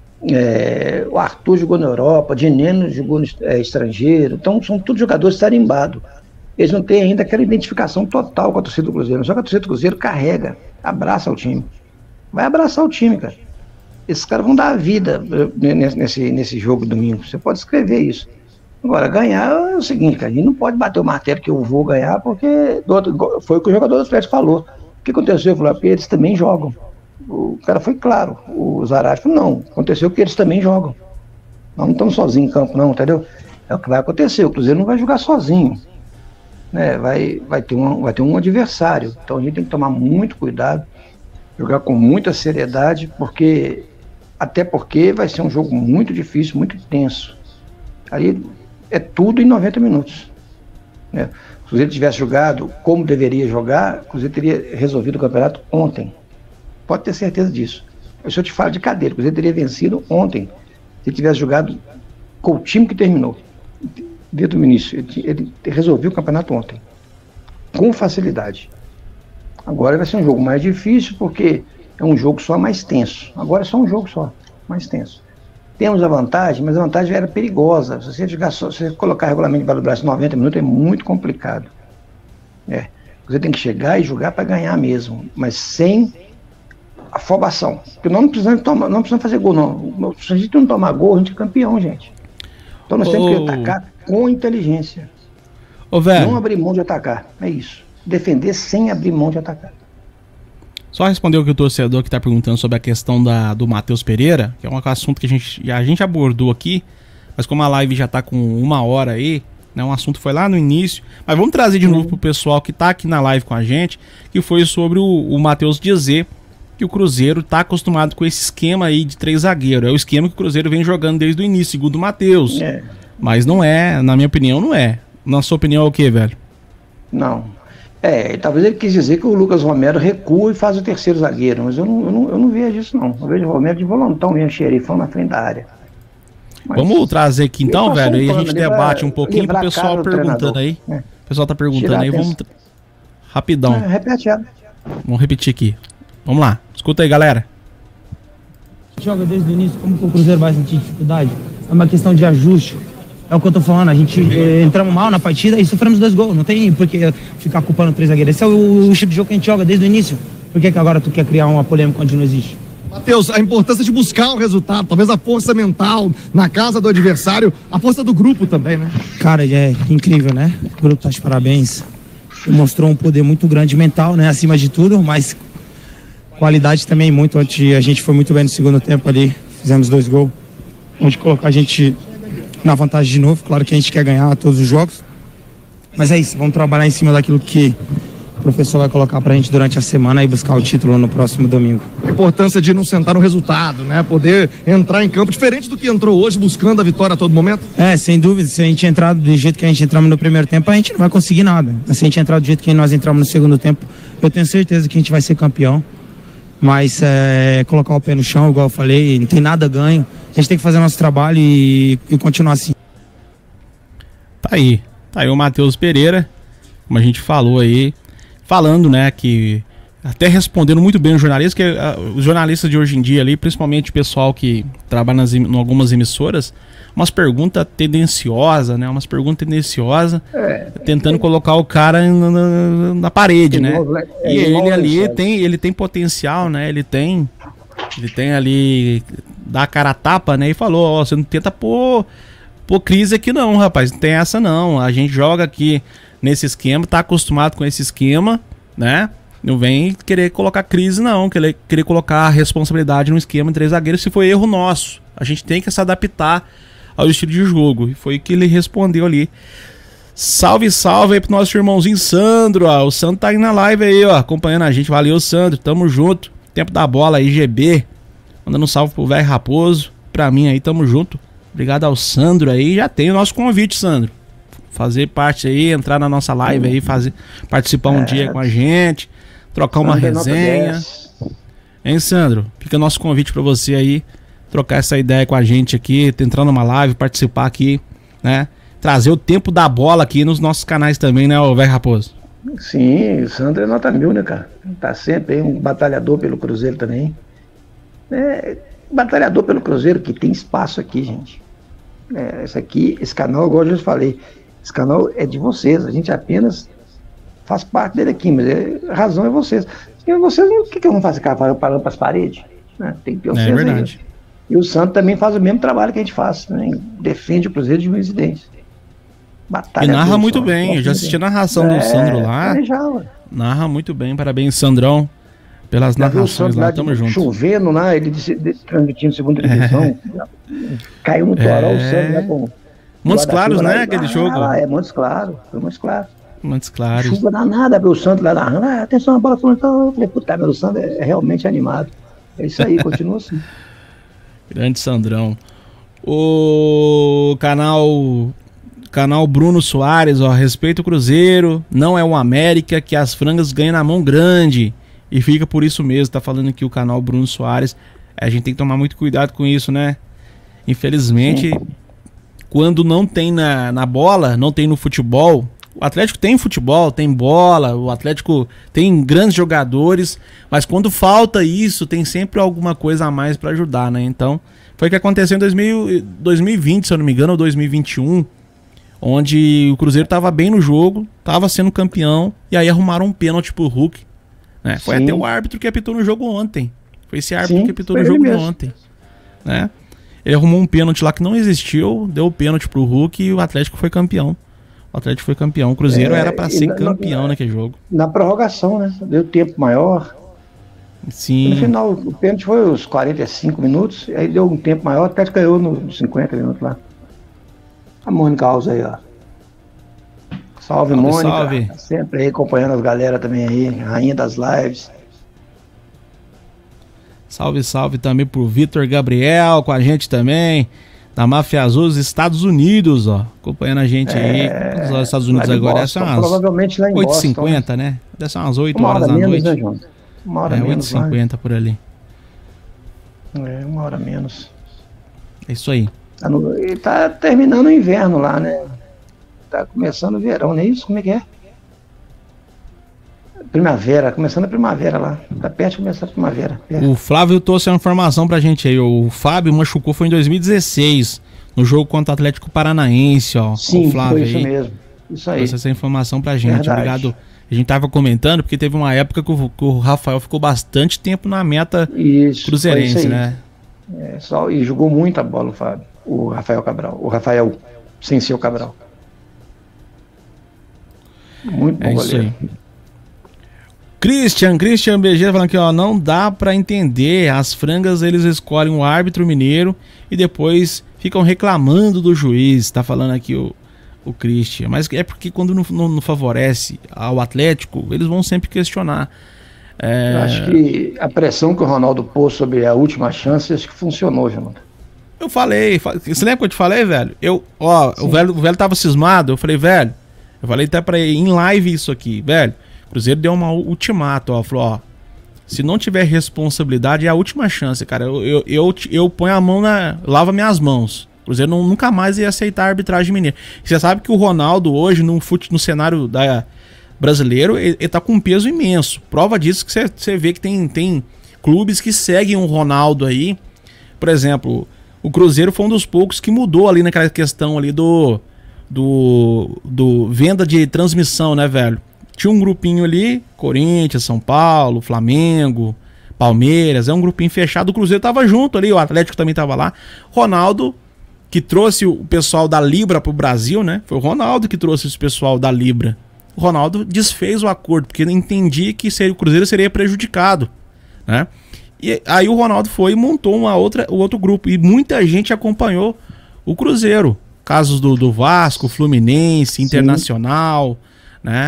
É, o Arthur jogou na Europa. Dineno jogou no é, estrangeiro. Então são todos jogadores tarimbados. Eles não têm ainda aquela identificação total com a torcida do Cruzeiro. Só que a torcida do Cruzeiro carrega, abraça o time. Vai abraçar o time, cara. Esses caras vão dar a vida nesse, nesse jogo domingo. Você pode escrever isso. Agora, ganhar é o seguinte, cara. A gente não pode bater o martelo que eu vou ganhar, porque foi o que o jogador do Atlético falou. O que aconteceu? Falou, porque eles também jogam. O cara foi claro. O Zarate falou, não. Aconteceu porque eles também jogam. Nós não estamos sozinhos em campo, não, entendeu? É o que vai acontecer. O Cruzeiro não vai jogar sozinho. Né? Vai, vai, ter um, vai ter um adversário. Então a gente tem que tomar muito cuidado. Jogar com muita seriedade, porque até porque vai ser um jogo muito difícil, muito tenso. Aí é tudo em noventa minutos. Né? Se o Cruzeiro tivesse jogado como deveria jogar, o Cruzeiro teria resolvido o campeonato ontem. Pode ter certeza disso. Eu só te falo de cadeira, o Cruzeiro teria vencido ontem, se tivesse jogado com o time que terminou. Desde o início, ele, ele resolveu o campeonato ontem. Com facilidade. Agora vai ser um jogo mais difícil, porque é um jogo só mais tenso. Agora é só um jogo só, mais tenso. Temos a vantagem, mas a vantagem era perigosa. Se você, jogar só, se você colocar regulamento para o Brasil noventa minutos, é muito complicado. É. Você tem que chegar e jogar para ganhar mesmo, mas sem afobação. Porque nós não precisamos, tomar, não precisamos fazer gol, não. Se a gente não tomar gol, a gente é campeão, gente. Então nós oh. temos que atacar com inteligência. Oh, velho. Não abrir mão de atacar, é isso. Defender sem abrir mão de atacar. Só responder o que o torcedor que está perguntando sobre a questão da, do Matheus Pereira, que é um assunto que a gente, a gente abordou aqui, mas como a live já está com uma hora aí, né, um assunto foi lá no início, mas vamos trazer de novo para o pessoal que está aqui na live com a gente, que foi sobre o, o Matheus dizer que o Cruzeiro está acostumado com esse esquema aí de três zagueiros. É o esquema que o Cruzeiro vem jogando desde o início, segundo o Matheus. É. Mas não é, na minha opinião, não é. Na sua opinião é o que, velho? Não. É, talvez ele quis dizer que o Lucas Romero recua e faz o terceiro zagueiro, mas eu não, eu não, eu não vejo isso não. Eu vejo o Romero de volantão, vem xerifão na frente da área. Mas vamos trazer aqui então, velho, aí a gente debate um pouquinho pro pessoal perguntando aí. É. O pessoal tá perguntando aí, vamos... Rapidão. É, repete ela. Vamos repetir aqui. Vamos lá, escuta aí, galera. Joga desde o início, como que o Cruzeiro vai sentir dificuldade? É uma questão de ajuste. É o que eu tô falando, a gente eh, entramos mal na partida e sofremos dois gols. Não tem por que ficar culpando três zagueiros. Esse é o, o tipo de jogo que a gente joga desde o início. Por que que agora tu quer criar uma polêmica onde não existe? Matheus, a importância de buscar o resultado, talvez a força mental na casa do adversário, a força do grupo também, né? Cara, é incrível, né? O grupo tá de parabéns. Mostrou um poder muito grande mental, né? Acima de tudo, mas qualidade também muito. A gente foi muito bem no segundo tempo ali, fizemos dois gols. Onde colocar a gente na vantagem de novo. Claro que a gente quer ganhar todos os jogos, mas é isso, vamos trabalhar em cima daquilo que o professor vai colocar pra gente durante a semana e buscar o título no próximo domingo. A importância de não sentar no resultado, né? Poder entrar em campo diferente do que entrou hoje, buscando a vitória a todo momento. É, sem dúvida, se a gente entrar do jeito que a gente entramos no primeiro tempo, a gente não vai conseguir nada. Se a gente entrar do jeito que nós entramos no segundo tempo, eu tenho certeza que a gente vai ser campeão. Mas é, colocar o pé no chão, igual eu falei, não tem nada ganho. A gente tem que fazer nosso trabalho e, e continuar assim. Tá aí. Tá aí o Matheus Pereira, como a gente falou aí, falando, né, que até respondendo muito bem os jornalistas, que uh, os jornalistas de hoje em dia ali, principalmente o pessoal que trabalha nas, em algumas emissoras, umas perguntas tendenciosas, né, umas perguntas tendenciosas, é, tentando é, colocar o cara na, na, na parede, é, né, é, e é, ele ali tem, ele tem potencial, né, ele tem, ele tem ali, dá a cara a tapa, né, e falou, ó, você não tenta pôr, pôr crise aqui não, rapaz, não tem essa não, a gente joga aqui nesse esquema, tá acostumado com esse esquema, né, não vem querer colocar crise não, querer, querer colocar a responsabilidade no esquema de três zagueiros se foi erro nosso, a gente tem que se adaptar ao estilo de jogo, e foi que ele respondeu ali. Salve, salve aí pro nosso irmãozinho Sandro, ó, o Sandro tá aí na live aí, ó, acompanhando a gente, valeu Sandro, tamo junto, tempo da bola aí, G B, Mandando um salve pro velho Raposo. Pra mim aí, tamo junto. Obrigado ao Sandro aí. Já tem o nosso convite, Sandro. Fazer parte aí, entrar na nossa live aí, fazer, participar um é. dia com a gente, trocar uma resenha. Hein, Sandro? Fica nosso convite pra você aí, trocar essa ideia com a gente aqui, entrar numa live, participar aqui, né? Trazer o tempo da bola aqui nos nossos canais também, né, o velho Raposo? Sim, o Sandro é nota mil, né, cara? Tá sempre aí, um batalhador pelo Cruzeiro também. É, batalhador pelo Cruzeiro, que tem espaço aqui, gente. É, esse aqui, esse canal, igual eu já falei, esse canal é de vocês, a gente apenas faz parte dele aqui, mas é, a razão é vocês. E vocês, o que, que eu vou fazer, cara, parando para as paredes? Né? Tem que ter vocês. É verdade. Aí. E o Santos também faz o mesmo trabalho que a gente faz, né? Defende o Cruzeiro de um incidente. Batalha. E narra muito bem, eu já assisti a narração é, do Sandro lá. Narra muito bem, parabéns, Sandrão, pelas já narrações lá, tamo junto. Chovendo lá, ele transmitindo segunda divisão, é. Caiu no toró, é. o Sandro, né, com Montes Claros, né, aquele ah, jogo? É, Montes Claros, foi Montes Claros. Montes Claros. Chuva danada, o Santos lá narrando, ah, atenção, a bola falando, eu falei, puta, meu, o Santos é realmente animado. É isso aí, continua assim. Grande Sandrão. O canal canal Bruno Soares, ó, respeita o Cruzeiro, não é o América, que as frangas ganham na mão grande. E fica por isso mesmo, tá falando aqui o canal Bruno Soares. A gente tem que tomar muito cuidado com isso, né? Infelizmente, sim, quando não tem na, na bola, não tem no futebol. O Atlético tem futebol, tem bola, o Atlético tem grandes jogadores, mas quando falta isso, tem sempre alguma coisa a mais para ajudar, né? Então, foi o que aconteceu em dois mil, dois mil e vinte, se eu não me engano, ou dois mil e vinte e um, onde o Cruzeiro tava bem no jogo, tava sendo campeão, e aí arrumaram um pênalti pro Hulk, né? Foi sim, até o árbitro que apitou no jogo ontem. Foi esse árbitro sim, que apitou no jogo ontem, né? Ele arrumou um pênalti lá que não existiu, deu o pênalti pro Hulk e o Atlético foi campeão. O Atlético foi campeão. O Cruzeiro é, era para ser na, campeão na, naquele jogo. Na prorrogação, né? Deu tempo maior. Sim. No final, o pênalti foi os quarenta e cinco minutos, aí deu um tempo maior, o Atlético ganhou nos cinquenta minutos lá. A Mônica Alves aí, ó. Salve, salve Mônica. Salve. Sempre aí acompanhando as galera também aí, rainha das lives. Salve, salve também pro Vitor Gabriel com a gente também. Da Máfia Azul dos Estados Unidos, ó. Acompanhando a gente é, aí. Os Estados Unidos agora. Boston, umas provavelmente lá em oito e cinquenta, né? Deve ser umas oito horas da noite. Né, João? Uma hora é, menos. oito e cinquenta por ali. É, uma hora menos. É isso aí. Tá, no, e tá terminando o inverno lá, né? Tá começando o verão, não é isso? Como é que é? Primavera, começando a primavera lá. Tá perto de começar a primavera. Perto. O Flávio trouxe uma informação pra gente aí. O Fábio machucou foi em dois mil e dezesseis, no jogo contra o Atlético Paranaense, ó. Sim, o Flávio foi isso aí. mesmo. Isso aí. Trouxe essa informação pra gente. Verdade. Obrigado. A gente tava comentando, porque teve uma época que o, que o Rafael ficou bastante tempo na meta isso, cruzeirense, isso né? É, só, e jogou muita bola o Fábio. O Rafael Cabral. O Rafael sem ser o Cabral. Muito bom é goleiro. Isso aí. Christian, Christian B G falando aqui, ó, não dá pra entender, as frangas eles escolhem um árbitro mineiro e depois ficam reclamando do juiz, tá falando aqui o, o Christian, mas é porque quando não, não, não favorece ao Atlético, eles vão sempre questionar. É... Eu acho que a pressão que o Ronaldo pôs sobre a última chance, acho que funcionou, João. Eu falei, você lembra que eu te falei, velho? Eu, ó, o velho, o velho tava cismado, eu falei, velho, eu falei até pra ele, em live isso aqui, velho, o Cruzeiro deu uma ultimato, ó, falou, ó, se não tiver responsabilidade, é a última chance, cara, eu, eu, eu, eu ponho a mão na, lava minhas mãos, o Cruzeiro não, nunca mais ia aceitar a arbitragem mineira. Você sabe que o Ronaldo hoje, no, fute, no cenário da, brasileiro, ele, ele tá com um peso imenso, prova disso que você vê que tem, tem clubes que seguem o Ronaldo aí, por exemplo, o Cruzeiro foi um dos poucos que mudou ali naquela questão ali do, do, do venda de transmissão, né, velho? Tinha um grupinho ali, Corinthians, São Paulo, Flamengo, Palmeiras, é um grupinho fechado, o Cruzeiro tava junto ali, o Atlético também tava lá. Ronaldo, que trouxe o pessoal da Libra pro Brasil, né? Foi o Ronaldo que trouxe esse pessoal da Libra. O Ronaldo desfez o acordo, porque ele entendia que seria, o Cruzeiro seria prejudicado, né? E aí o Ronaldo foi e montou uma outra, o outro grupo, e muita gente acompanhou o Cruzeiro. Casos do, do Vasco, Fluminense, Internacional, né?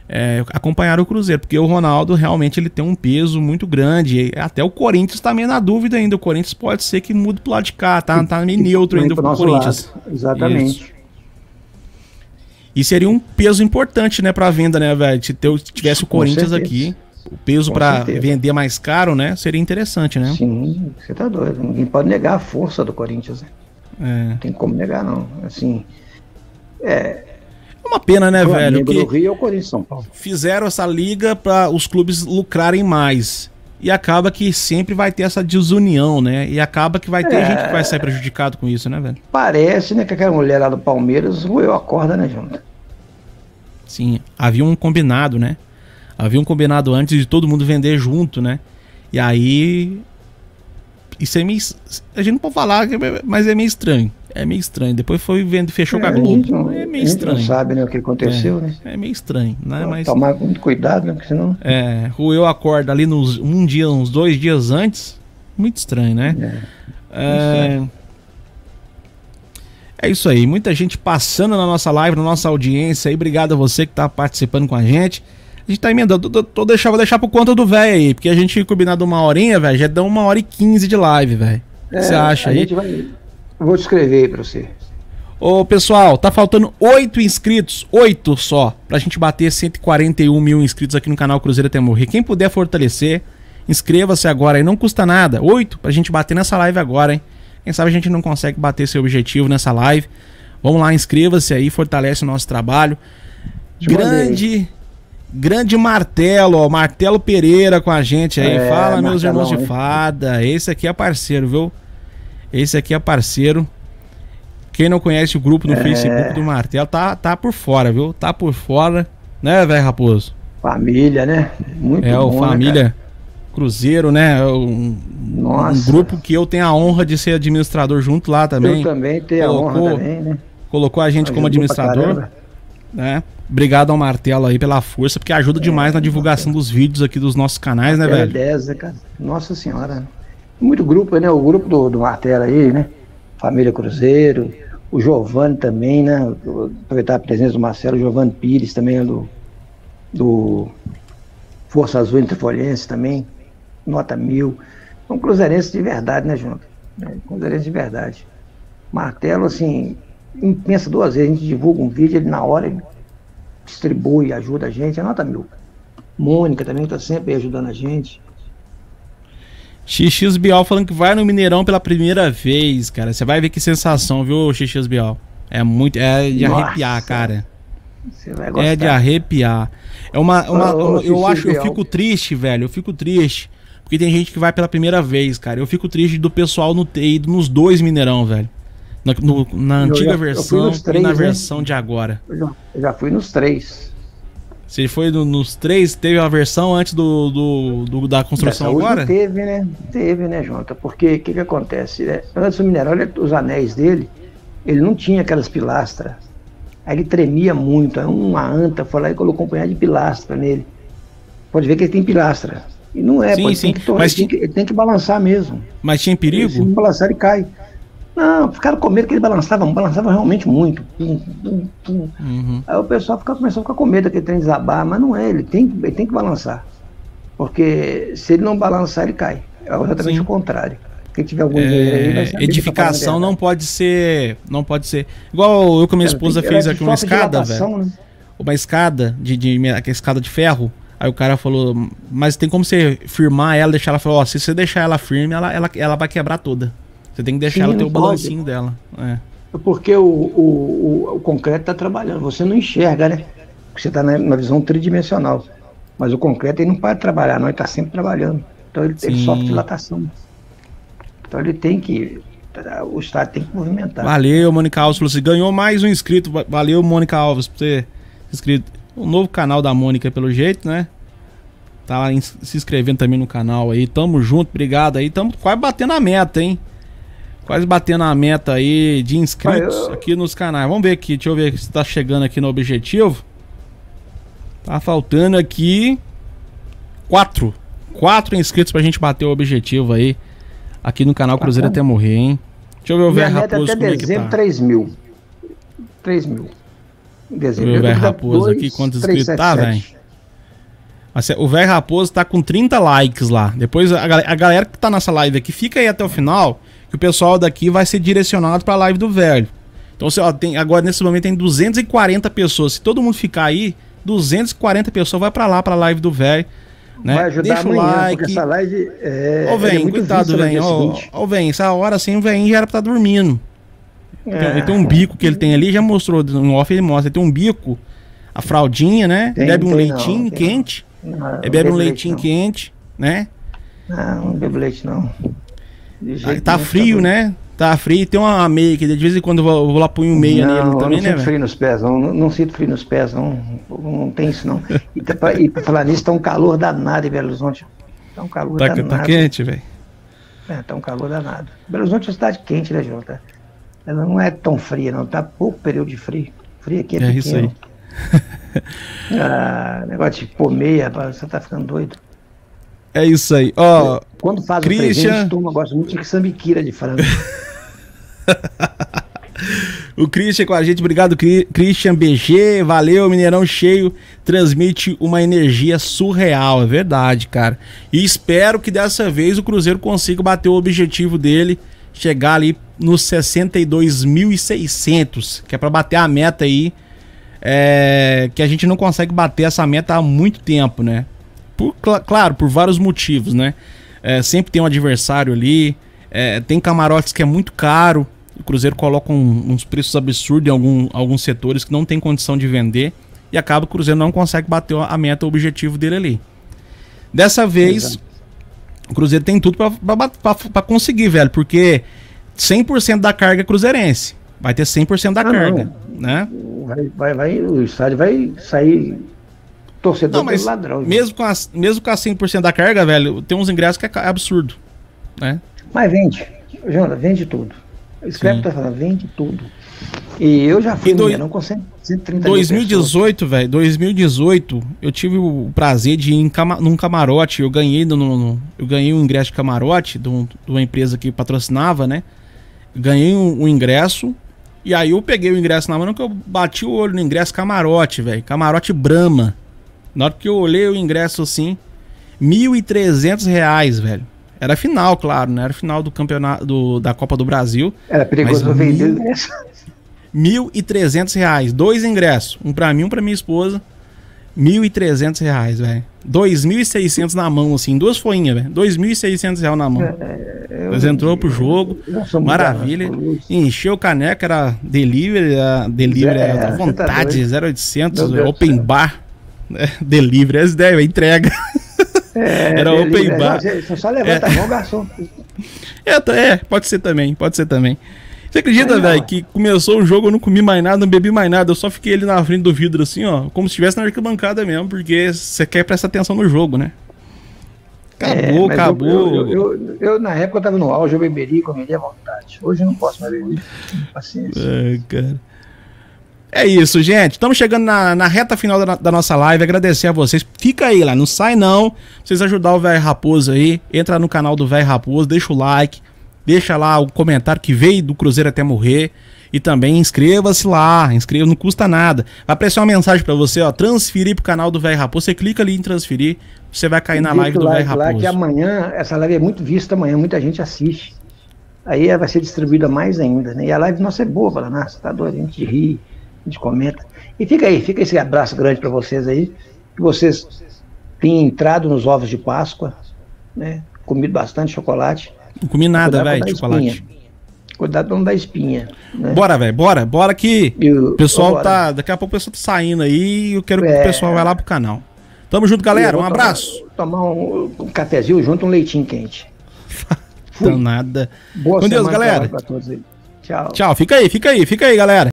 é, acompanhar o Cruzeiro, porque o Ronaldo realmente ele tem um peso muito grande. E até o Corinthians tá meio na dúvida ainda. O Corinthians pode ser que mude pro lado de cá, tá, tá meio neutro ainda pro Corinthians. Lado. Exatamente. Isso. E seria um peso importante, né, pra venda, né, velho? Se tivesse o Corinthians aqui, o peso para vender mais caro, né, seria interessante, né? Sim, você tá doido. Ninguém pode negar a força do Corinthians, né? É. Não tem como negar, não. Assim, é... É uma pena, né, velho? Que do Rio é o Corinthians São Paulo. Fizeram essa liga para os clubes lucrarem mais. E acaba que sempre vai ter essa desunião, né? E acaba que vai ter é... gente que vai sair prejudicado com isso, né, velho? Parece, né, que aquela mulher lá do Palmeiras roeu a corda, né, Jonathan? Sim, havia um combinado, né? Havia um combinado antes de todo mundo vender junto, né? E aí... Isso é meio... A gente não pode falar, mas é meio estranho. É meio estranho. Depois foi vendo, fechou é, com a Globo. Não, é meio estranho. A gente não sabe, né, o que aconteceu, é, né? É meio estranho, né? Mas... Tomar muito cuidado, né? Porque senão... É, roeu a corda ali nos, um dia, uns dois dias antes. Muito estranho, né? É, é... é isso aí. Muita gente passando na nossa live, na nossa audiência aí. Obrigado a você que tá participando com a gente. A gente tá emendando. Tô, tô deixar, vou deixar por conta do velho aí. Porque a gente tinha combinado uma horinha, velho. Já deu uma hora e quinze de live, velho. O que você acha a aí? Gente vai... Vou escrever aí pra você. Ô, pessoal, tá faltando oito inscritos, oito só, pra gente bater cento e quarenta e um mil inscritos aqui no canal Cruzeiro Até Morrer. Quem puder fortalecer, inscreva-se agora aí, não custa nada. Oito pra gente bater nessa live agora, hein? Quem sabe a gente não consegue bater esse objetivo nessa live. Vamos lá, inscreva-se aí, fortalece o nosso trabalho. Grande, grande Martelo, ó, Martelo Pereira com a gente aí. É, Fala, meus irmãos de fada. Esse aqui é parceiro, viu? Esse aqui é parceiro. Quem não conhece o grupo no é... Facebook do Martelo, tá, tá por fora, viu? Tá por fora, né, velho Raposo? Família, né? Muito é, bom, o Família né, Cruzeiro, né? Um, um grupo que eu tenho a honra de ser administrador junto lá também. Eu também tenho colocou, a honra também, né? Colocou a gente ajuda como administrador, né? Obrigado ao Martelo aí pela força, porque ajuda é, demais na divulgação dos vídeos aqui dos nossos canais, né, velho? É dez, né, cara? Nossa Senhora. Muito grupo, né? O grupo do, do Martelo aí, né? Família Cruzeiro, o Giovanni também, né? Vou aproveitar a presença do Marcelo, o Giovanni Pires também, do, do Força Azul Interfolhense também, nota mil. É um cruzeirense de verdade, né, João? É um cruzeirense de verdade. Martelo, assim, não pensa duas vezes, a gente divulga um vídeo, ele na hora ele distribui, ajuda a gente, é nota mil. Mônica também está sempre ajudando a gente. X X Bial falando que vai no Mineirão pela primeira vez, cara. Você vai ver que sensação, viu, X X Bial? É muito, é de Nossa. arrepiar, cara. Você vai gostar. É de arrepiar. É uma, uma, oh, uma eu acho, eu fico triste, velho. Eu fico triste porque tem gente que vai pela primeira vez, cara. Eu fico triste do pessoal não ter ido nos dois Mineirão, velho. Na, no, na antiga já, versão três, e na versão né? de agora. Eu já, eu já fui nos três. Você foi no, nos três? Teve a versão antes do, do, do da construção agora? Teve, né? Teve, né, Jonathan? Porque o que que acontece? Né? Antes do Mineirão, os anéis dele, ele não tinha aquelas pilastras. Aí ele tremia muito. Aí uma anta foi lá e colocou um punhado de pilastra nele. Pode ver que ele tem pilastra. E não é, sim, pode, sim. Tem que, Mas ele, tem que, ele tem que balançar mesmo. Mas tinha perigo? Se não balançar, ele cai. Não, ficaram com medo que ele balançava, balançava realmente muito. Pum, pum, pum. Uhum. Aí o pessoal fica, começou a ficar com medo daquele trem desabar, mas não é, ele tem, ele tem que balançar. Porque se ele não balançar, ele cai. É exatamente Sim. o contrário. Quem tiver algum é, dinheiro aí vai saber. Edificação não pode ser. Não pode ser. Igual eu com a minha esposa fez aqui uma escada, velho. Né? Uma escada de, de, de aquela escada de ferro. Aí o cara falou, mas tem como você firmar ela, deixar ela. Falou, ó, se você deixar ela firme, ela, ela, ela vai quebrar toda. Você tem que deixar Sim, ela ter o balancinho dela. É. Porque o, o, o, o concreto está trabalhando. Você não enxerga, né? Porque você está na, na visão tridimensional. Mas o concreto ele não para de trabalhar, não. Ele está sempre trabalhando. Então ele, ele sofre dilatação. Então ele tem que... O Estado tem que movimentar. Valeu, Mônica Alves. Você ganhou mais um inscrito. Valeu, Mônica Alves, por ter inscrito. Um novo canal da Mônica, pelo jeito, né? Tá lá se inscrevendo também no canal aí. Tamo junto, obrigado aí. Tamo quase batendo a meta, hein? Quase batendo a meta aí de inscritos eu... aqui nos canais. Vamos ver aqui, deixa eu ver se tá chegando aqui no objetivo. Tá faltando aqui quatro. Quatro inscritos pra gente bater o objetivo aí. Aqui no canal Cruzeiro tá Até Morrer, hein? Deixa eu ver o velho Raposo como é que tá. três mil. três mil. Deixa eu ver o velho Raposo aqui, quantos inscritos tá, velho? O Velho Raposo tá com trinta likes lá. Depois a, a galera que tá nessa live aqui, fica aí até o final, que o pessoal daqui vai ser direcionado pra live do Velho. Então, você, ó, tem, agora nesse momento tem duzentas e quarenta pessoas. Se todo mundo ficar aí, duzentas e quarenta pessoas vai pra lá, pra live do Velho. Né? Vai ajudar Deixa amanhã, o like. porque essa live é, Ó, oh, velho, é coitado, velho. Ó, oh, velho, essa hora assim o velho já era pra estar tá dormindo. É. Tem, ele tem um bico que ele tem ali, já mostrou no off, ele mostra. Ele tem um bico, a fraldinha, né? Tem, bebe um tem leitinho não, quente. Não, ele bebe um leitinho leite, quente, né? Não, não bebe leite não. Ah, tá frio, tá né? Tá frio, tem uma meia que de vez em quando eu vou, eu vou lá pôr um meia não, nele também, não né? Não sinto frio nos pés, não, não, não sinto frio nos pés, não, não tem isso não. E pra, e pra falar nisso, tá um calor danado em Belo Horizonte. Tá um calor tá, danado. Tá quente, velho. É, tá um calor danado. Belo Horizonte é uma cidade quente, né, Jota? Ela não é tão fria, não, tá pouco período de frio. Frio aqui é, é pequeno. Isso aí. ah, negócio de pôr meia, você tá ficando doido. É isso aí. Ó, oh, quando faz Christian... o presente, toma, gosto muito de sambiquira de frango. O Christian com a gente, obrigado Christian B G, valeu, Mineirão cheio, transmite uma energia surreal, é verdade, cara. E espero que dessa vez o Cruzeiro consiga bater o objetivo dele, chegar ali nos sessenta e dois mil e seiscentos, que é pra bater a meta aí, é, que a gente não consegue bater essa meta há muito tempo, né? Por, cl claro, por vários motivos, né? É, sempre tem um adversário ali, é, tem camarotes que é muito caro. O Cruzeiro coloca um, uns preços absurdos em algum, alguns setores que não tem condição de vender e acaba que o Cruzeiro não consegue bater a meta, o objetivo dele ali. Dessa vez, Exato. o Cruzeiro tem tudo para conseguir, velho, porque cem por cento da carga é cruzeirense. Vai ter cem por cento da ah, carga, não. né? Vai, vai, vai, o estádio vai sair torcedor não, mas pelo ladrão. Mesmo com, a, mesmo com a cem por cento da carga, velho, tem uns ingressos que é absurdo, né? Mas vende, Jonathan, vende tudo. Escreve tá falando, vende tudo. E eu já fui, do... não com cento e trinta dois mil e dezoito, velho, dois mil e dezoito, eu tive o prazer de ir em cama... num camarote, eu ganhei no, no, eu ganhei um ingresso de camarote de, um, de uma empresa que patrocinava, né? Ganhei um, um ingresso e aí eu peguei o ingresso na mão, que eu bati o olho no ingresso camarote, velho, camarote Brahma. Na hora que eu olhei o ingresso assim, mil e trezentos reais, velho. Era final, claro, né? Era final do campeonato do, da Copa do Brasil. Era perigoso vender o ingresso. mil e trezentos reais. Dois ingressos. Um pra mim, um pra minha esposa. mil e trezentos reais, velho. dois mil e seiscentos na mão, assim. Duas folhinhas, velho. dois mil e seiscentos reais na mão. É, Nós entrou pro jogo. Maravilha. Encheu o caneco, era delivery. Era delivery, é, era à vontade. Tá zero oitocentos, open bar. É, delivery, essa ideia, entrega. É, era open bar. Você só levanta é. a mão, garçom. É, é, pode ser também, pode ser também. Você acredita, velho, que começou o jogo, eu não comi mais nada, não bebi mais nada, eu só fiquei ali na frente do vidro assim, ó, como se estivesse na arquibancada mesmo, porque você quer prestar atenção no jogo, né? Acabou, é, acabou. Eu, eu, eu, eu, eu, na época, eu tava no auge, eu beberia e comeria à vontade. Hoje eu não posso mais beber. Paciência. É, cara. É isso, gente. Estamos chegando na, na reta final da, da nossa live. Agradecer a vocês. Fica aí lá, não sai não. Pra vocês ajudar o Velho Raposo aí. Entra no canal do Velho Raposo, deixa o like, deixa lá o comentário que veio do Cruzeiro até morrer. E também inscreva-se lá. Inscreva, não custa nada. Vai aparecer uma mensagem pra você, ó. Transferir pro canal do Velho Raposo. Você clica ali em transferir. Você vai cair na live do Velho Raposo. Lá que amanhã, essa live é muito vista amanhã, muita gente assiste. Aí vai ser distribuída mais ainda, né? E a live nossa é boa, fala, nossa, tá doido, a gente ri. A gente comenta. E fica aí, fica esse abraço grande para vocês aí, que vocês tenham entrado nos ovos de Páscoa, né? Comido bastante chocolate. Não comi nada, velho, de chocolate. Cuidado pra não dar espinha. Né? Bora, velho, bora, bora que o pessoal bora. tá. Daqui a pouco o pessoal tá saindo aí e eu quero é... que o pessoal vá lá pro canal. Tamo junto, galera. Um abraço. Tomar, tomar um, um cafezinho junto, um leitinho quente. Então nada. Boa Com Deus, galera. Pra todos aí. Tchau. Tchau, fica aí, fica aí, fica aí, galera.